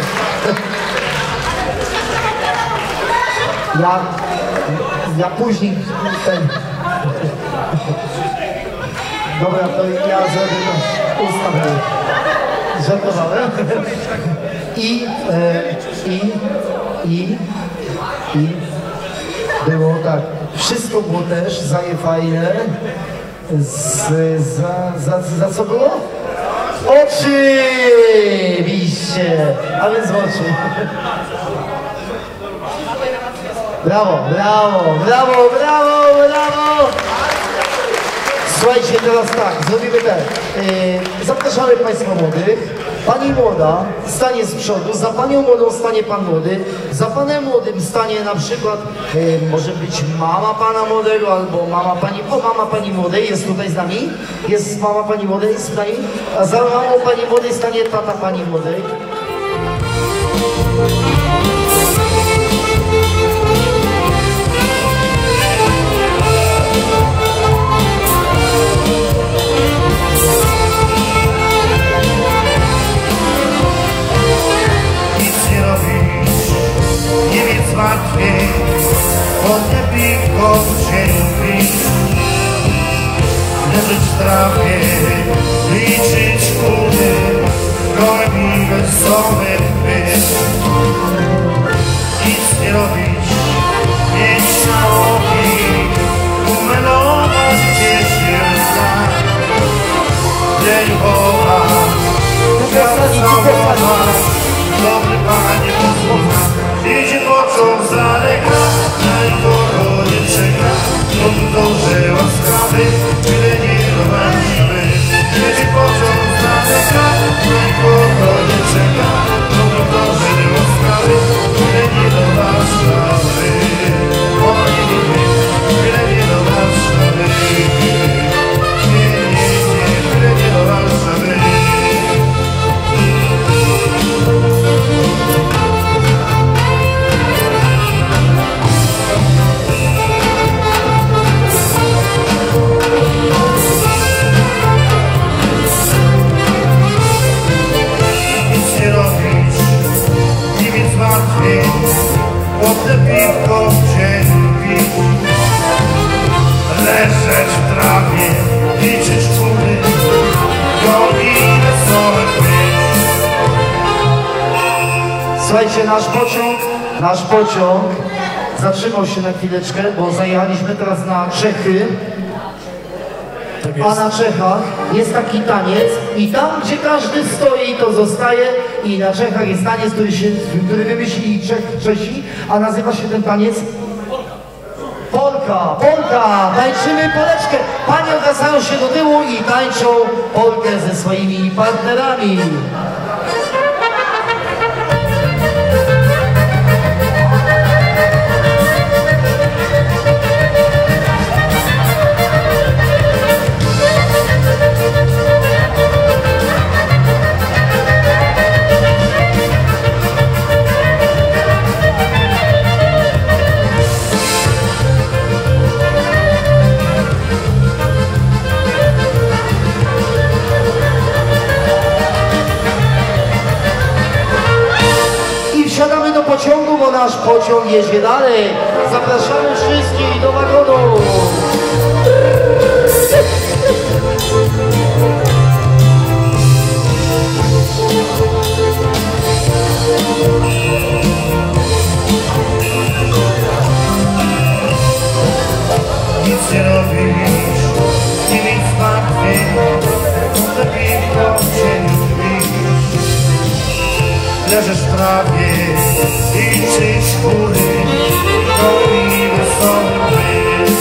S2: Ja, ja później ten... Dobra, to ja zrobię to usta były. Żartowałem. I, e, i, i, i było tak. Wszystko było też zaje fajne. Z, za, za, za co było? Oczywiście! A więc oczy. Brawo, brawo, brawo, brawo, brawo! Słuchajcie, teraz tak, zrobimy tak. Yy, zapraszamy Państwa młodych. Pani młoda stanie z przodu, za Panią młodą stanie Pan młody, za Panem młodym stanie na przykład, yy, może być mama Pana młodego albo mama Pani, o mama Pani młodej jest tutaj z nami, jest mama Pani młodej z nami, a za mamą Pani młodej stanie tata Pani młodej.
S5: Łatwiej, bo te piwko się lubi. Leżeć w trawie, liczyć kudy, gołębi wesołe być. Nic nie robić, mieć na oki, umelować gdzieś się zna. Dzień Boga, świat całować, dobry Panie posłucha. Idzie pociąg z daleka, na porodzie czeka, bo tu dobrze łaskawy, tyle nie domańczymy. Idzie pociąg z daleka, na porodzie czeka, bo tu dobrze łaskawy, tyle nie domańczymy. O nie, nie, nie, tyle nie domańczymy. Nie, nie, nie, tyle nie domańczymy. Potem piwko się lubi, leżeć w trawie, liczyć kury, goni wesołe być.
S2: Słuchajcie, nasz pociąg, nasz pociąg zatrzymał się na chwileczkę, bo zajechaliśmy teraz na Czechy. A na Czechach jest taki taniec i tam, gdzie każdy stoi, to zostaje i na Czechach jest taniec, który, się, który wymyślili Czech, Czesi, a nazywa się ten taniec Polka, Polka, tańczymy poleczkę. Panie odwracają się do tyłu i tańczą Polkę ze swoimi partnerami. pociąg jedzie dalej. Zapraszamy wszystkich do wagonu.
S5: Nic nie robisz i nic martwiej, lepiej w cieniu tkwisz. Leżysz w trawie i czyjś chmury, gołimi wesołym wyjesz.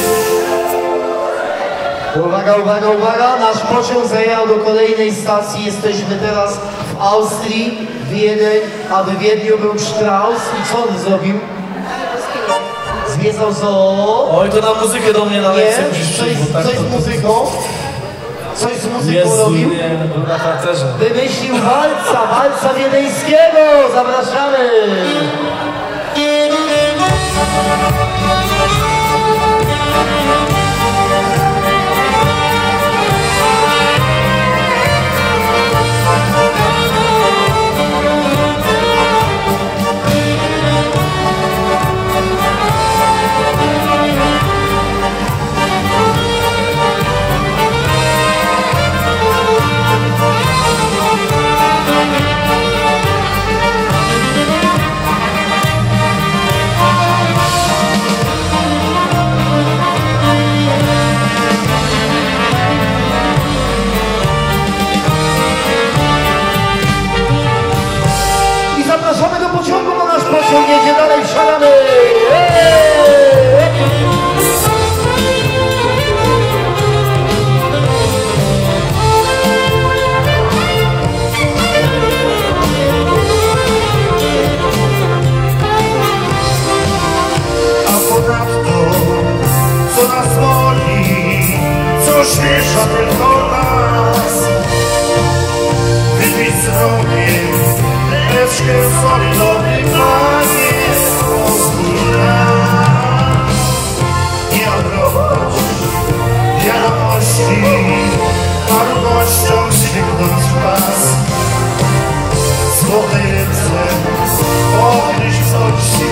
S2: Uwaga, uwaga, uwaga, nasz pociąg zajechał do kolejnej stacji. Jesteśmy teraz w Austrii, Wiedeń, a w Wiedniu był Strauss. I co on zrobił? Zwiedzał zoo.
S1: Oj, to na muzykę do mnie na lekcję
S2: Nie?
S1: musisz
S2: Coś,
S1: przyjść, bo tak
S2: coś
S1: to...
S2: z muzyką? Coś z muzyką
S1: Jezu,
S2: robił?
S1: nie, był na tancerze.
S2: Wymyślił walca, walca wiedeńskiego. Zapraszamy. Zapraszamy do pociągu, bo nasz pociąg jedzie dalej, wsiadamy!
S5: A ponadto, co nas boli, co śmiesza tylko nas, wypić z rogiem leczkę solidowny panie, pozwól nam nie odrobić wiadomości, parunością sięgnąć w pas, złotej ręce ogryźć coś.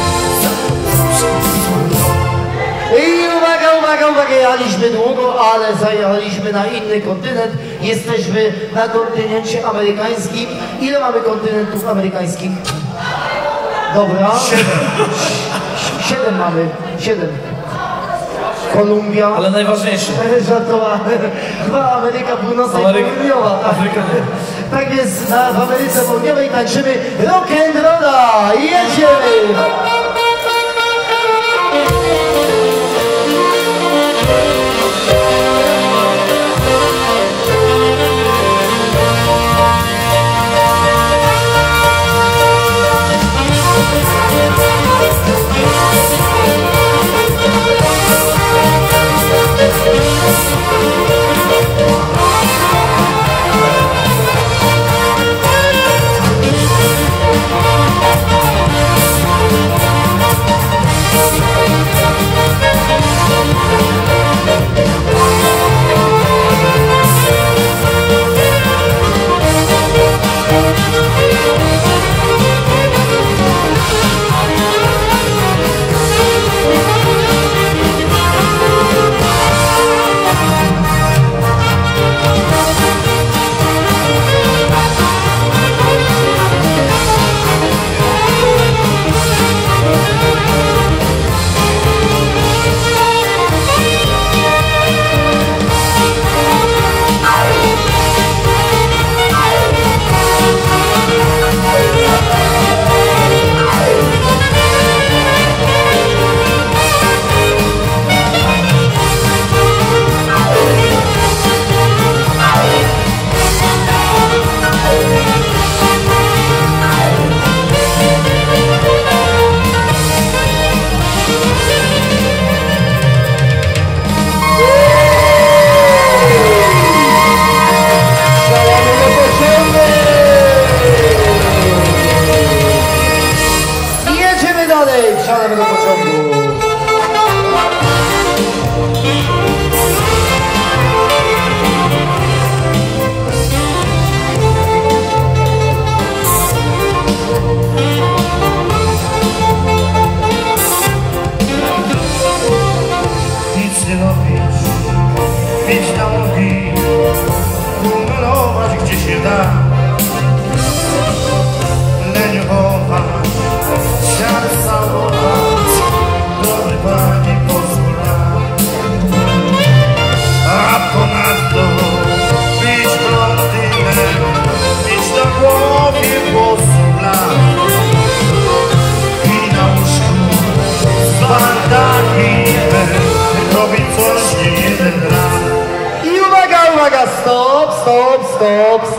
S2: I uwaga, uwaga, uwaga, jechaliśmy długo, ale zajechaliśmy na inny kontynent. Jesteśmy na kontynencie amerykańskim. Ile mamy kontynentów amerykańskich? Dobra.
S5: Siedem.
S2: Siedem mamy, siedem. Kolumbia.
S1: Ale najważniejszy.
S2: Żartowa. Chyba Ameryka Północna i
S1: Ameryka-
S2: Południowa. Tak.
S1: Afryka nie.
S2: Tak więc na, w Ameryce Południowej tańczymy rock'n'rolla. Jedziemy!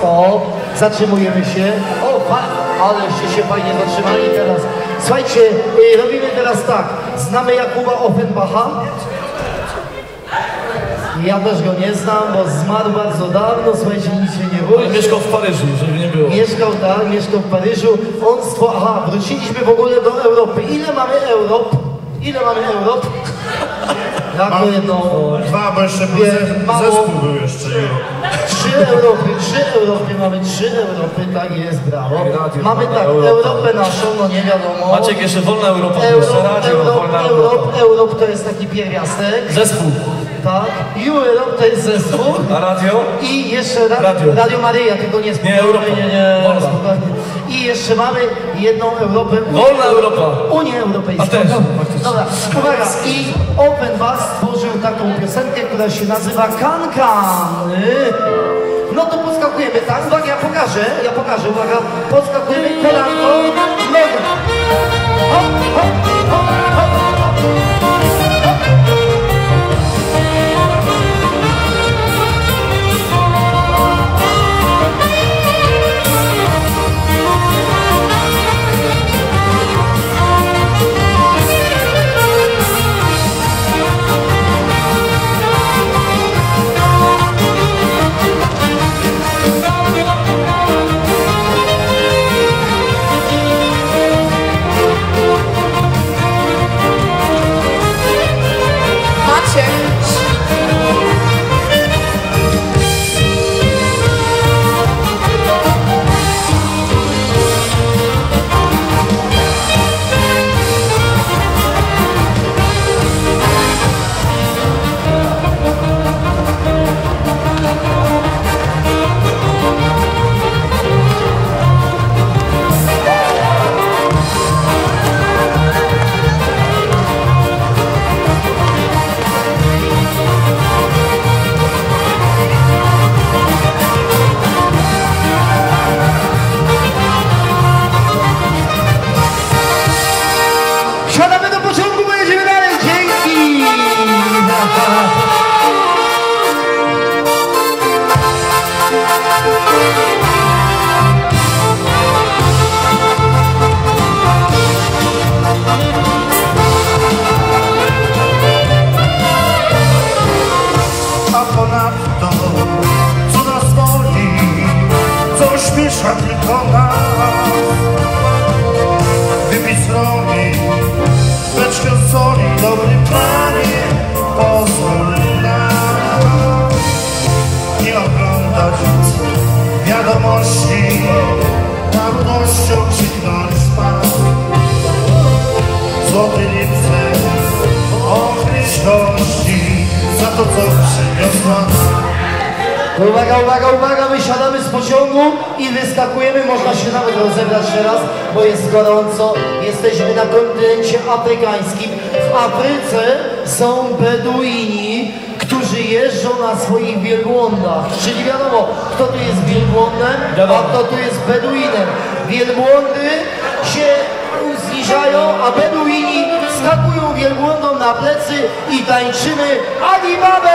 S2: stop, zatrzymujemy się. O, pa, aleście się fajnie zatrzymali teraz. Słuchajcie, y, robimy teraz tak. Znamy Jakuba Offenbacha? Ja też go nie znam, bo zmarł bardzo dawno, słuchajcie, nic się nie boi.
S6: Mieszkał w Paryżu, żeby nie było.
S2: Mieszkał, tak, mieszkał w Paryżu. On stworzył, aha, wróciliśmy w ogóle do Europy. Ile mamy Europ? Ile mamy Europ? Jako jedną...
S5: Dwa, bo jeszcze był
S2: Wie,
S5: ze-
S2: mało.
S5: zespół był jeszcze.
S2: Trzy Europy, trzy Europy, mamy trzy Europy, tak jest, brawo.
S6: Radio,
S2: Mamy tak,
S6: Europa.
S2: Europę naszą, no nie wiadomo.
S6: Maciek, jeszcze wolna Europa,
S2: Europ,
S6: jeszcze radio,
S2: Europ,
S6: wolna
S2: Europ,
S6: Europa.
S2: Europ to jest taki pierwiastek,
S6: Zespół.
S2: tak. Europe to jest zespół.
S6: A radio?
S2: I jeszcze ra
S6: Radio.
S2: Radio Maryja, tylko nie spokojnie,
S6: Nie, Europa.
S2: nie, nie,
S6: Wolna.
S2: spokojnie. I jeszcze mamy jedną Europę.
S6: Wolna Europa.
S2: Unię Europejską.
S6: A też,
S2: Dobra,
S6: faktycznie.
S2: Dobra, uwaga. I Offenbach stworzył taką piosenkę, która się nazywa Kan-Kan. No to podskakujemy, tak? Uwaga, ja pokażę, ja pokażę, uwaga. Podskakujemy kolanko, nogę. Hop, hop, hop, hop. Siadamy do pociągu, bo jedziemy dalej. Dzięki!
S5: A ponadto, co nas boli, co śmiesza tylko nas. Wypić z roli, beczkę soli, dobry panie, pozwól nam nie oglądać wiadomości, narodnością krzyknąć pan. Złoty lipce, okryśności, za to co przyniosła nam.
S2: Uwaga, uwaga, uwaga, wysiadamy z pociągu i wyskakujemy, można się nawet rozebrać teraz, bo jest gorąco. Jesteśmy na kontynencie afrykańskim. W Afryce są Beduini, którzy jeżdżą na swoich wielbłądach. Czyli wiadomo, kto tu jest wielbłądem, a kto tu jest Beduinem. Wielbłądy się zniżają, a Beduini skakują wielbłądom na plecy i tańczymy Adibabę!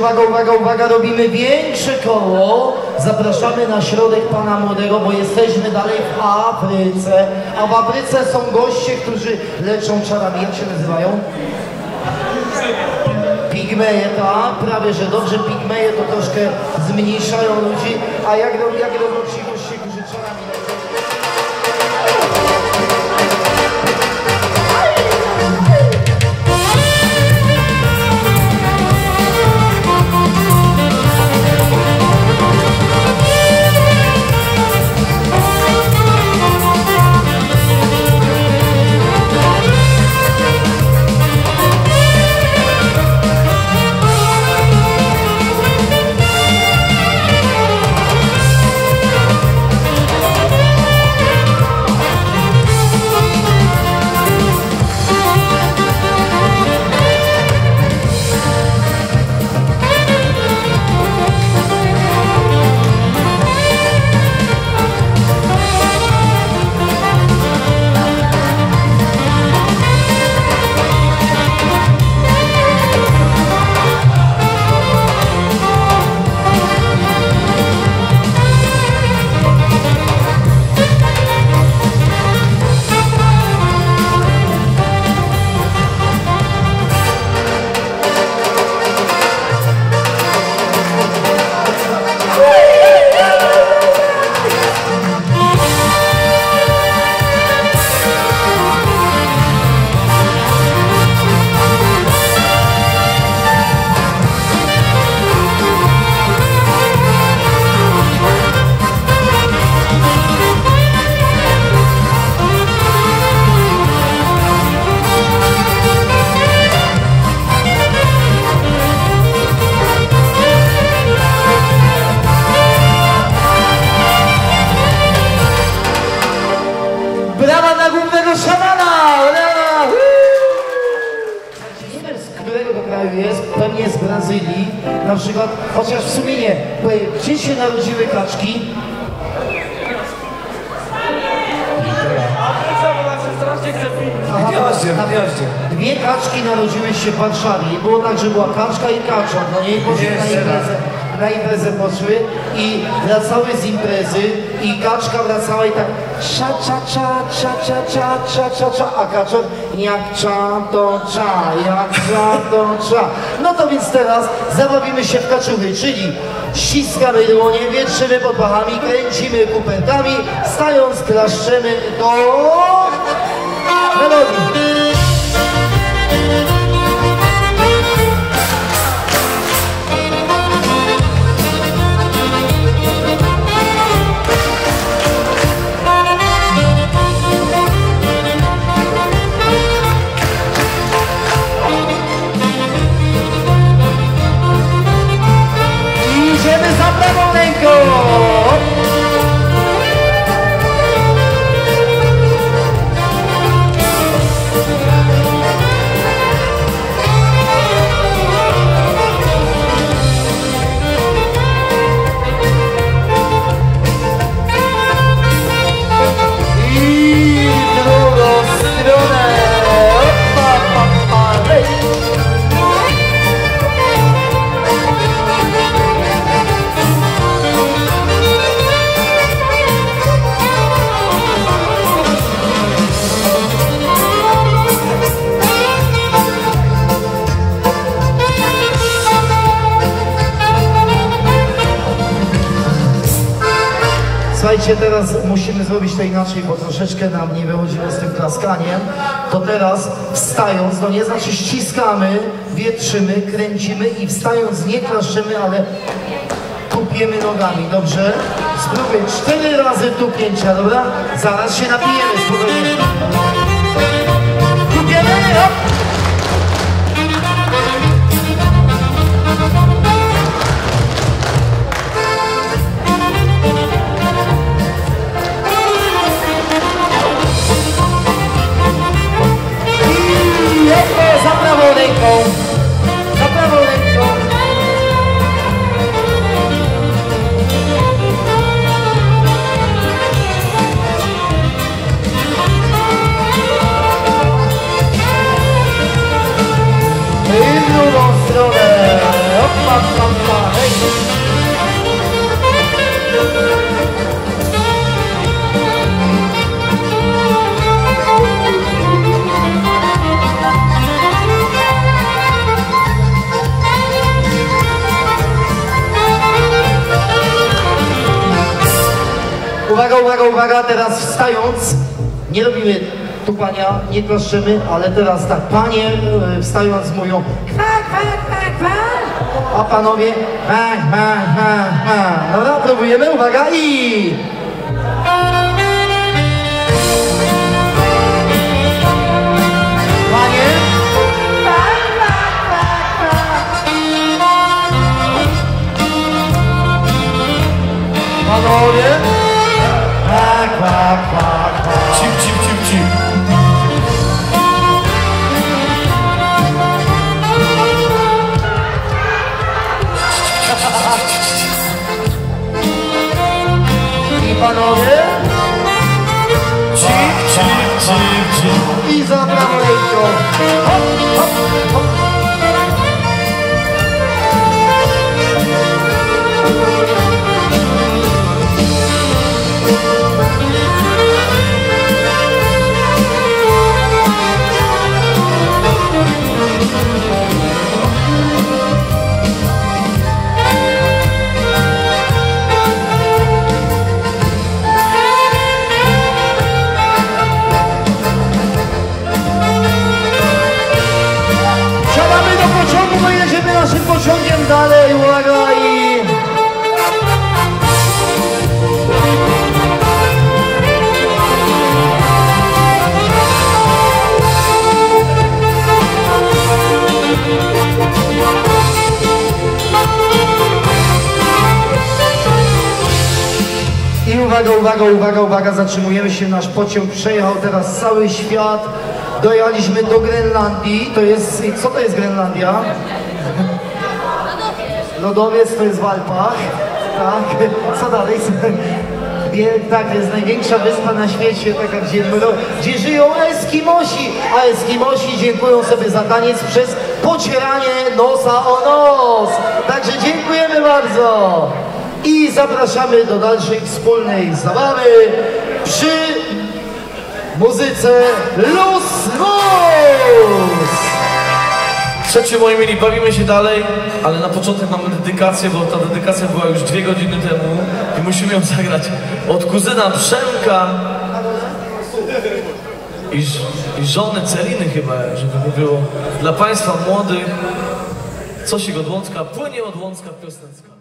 S2: uwaga, uwaga, uwaga, robimy większe koło. Zapraszamy na środek pana młodego, bo jesteśmy dalej w Afryce. A w Afryce są goście, którzy leczą czarami. Jak się nazywają? Pigmeje, tak, prawie że dobrze. Pigmeje to troszkę zmniejszają ludzi. A jak, jak robią ci goście, którzy czarami leczą? Pewnie z Brazylii, na przykład, chociaż w sumie nie, gdzie się narodziły kaczki?
S3: Na wioździe, na wioździe.
S2: Dwie kaczki narodziły się w Warszawie. Było tak, że była kaczka i kaczor, no nie? I poszły na imprezę, na imprezę poszły i wracały z imprezy i kaczka wracała i tak cza, cza, cza, cza, cza, cza, cza, cza, cza, a kaczor jak cza, to cza, jak cza, to cza. No to więc teraz zabawimy się w kaczuchy, czyli ściskamy dłonie, wietrzymy pod pachami, kręcimy kuperkami, stając klaszczemy do melodii. Idziemy za prawą ręką! Słuchajcie, teraz musimy zrobić to inaczej, bo troszeczkę nam nie wychodziło z tym klaskaniem. To teraz wstając, no nie znaczy ściskamy, wietrzymy, kręcimy i wstając nie klaszczymy, ale tupiemy nogami, dobrze? Spróbuj cztery razy tupnięcia, dobra? Zaraz się napijemy, spokojnie. Tupiemy, hop! Za prawą ręką, za prawą ręką. uwaga, uwaga, teraz wstając, nie robimy tupania, nie klaszczymy, ale teraz tak, panie e, wstając mówią kwa, kwa, kwa, kwa, a panowie kwa, kwa, kwa, kwa. Dobra, próbujemy, uwaga i... Panie... Kwa, kwa, kwa, kwa. Panowie... Kwa, kwa, kwa, kwa.
S6: Cip, cip, cip, cip.
S2: I panowie...
S6: Cip, cip, cip, cip.
S2: I za prawo ręką. Hop, hop, hop. Siadamy do pociągu, bo jedziemy naszym pociągiem dalej, uwaga i... I uwaga, uwaga, uwaga, uwaga, zatrzymujemy się, nasz pociąg przejechał teraz cały świat. Dojechaliśmy do Grenlandii, to jest, co to jest Grenlandia? Lodowiec to jest w Alpach, tak, co dalej? Wie, tak, to jest największa wyspa na świecie, taka, gdzie, gdzie żyją Eskimosi, a Eskimosi dziękują sobie za taniec przez pocieranie nosa o nos. Także dziękujemy bardzo i zapraszamy do dalszej wspólnej zabawy przy muzyce Luz Luz!
S6: Słuchajcie, moi mili, bawimy się dalej, ale na początek mamy dedykację, bo ta dedykacja była już dwie godziny temu i musimy ją zagrać od kuzyna Przemka i, ż- i żony Celiny chyba, żeby nie było. Dla Państwa młodych, coś od Łącka, płynie od Łącka piosenka.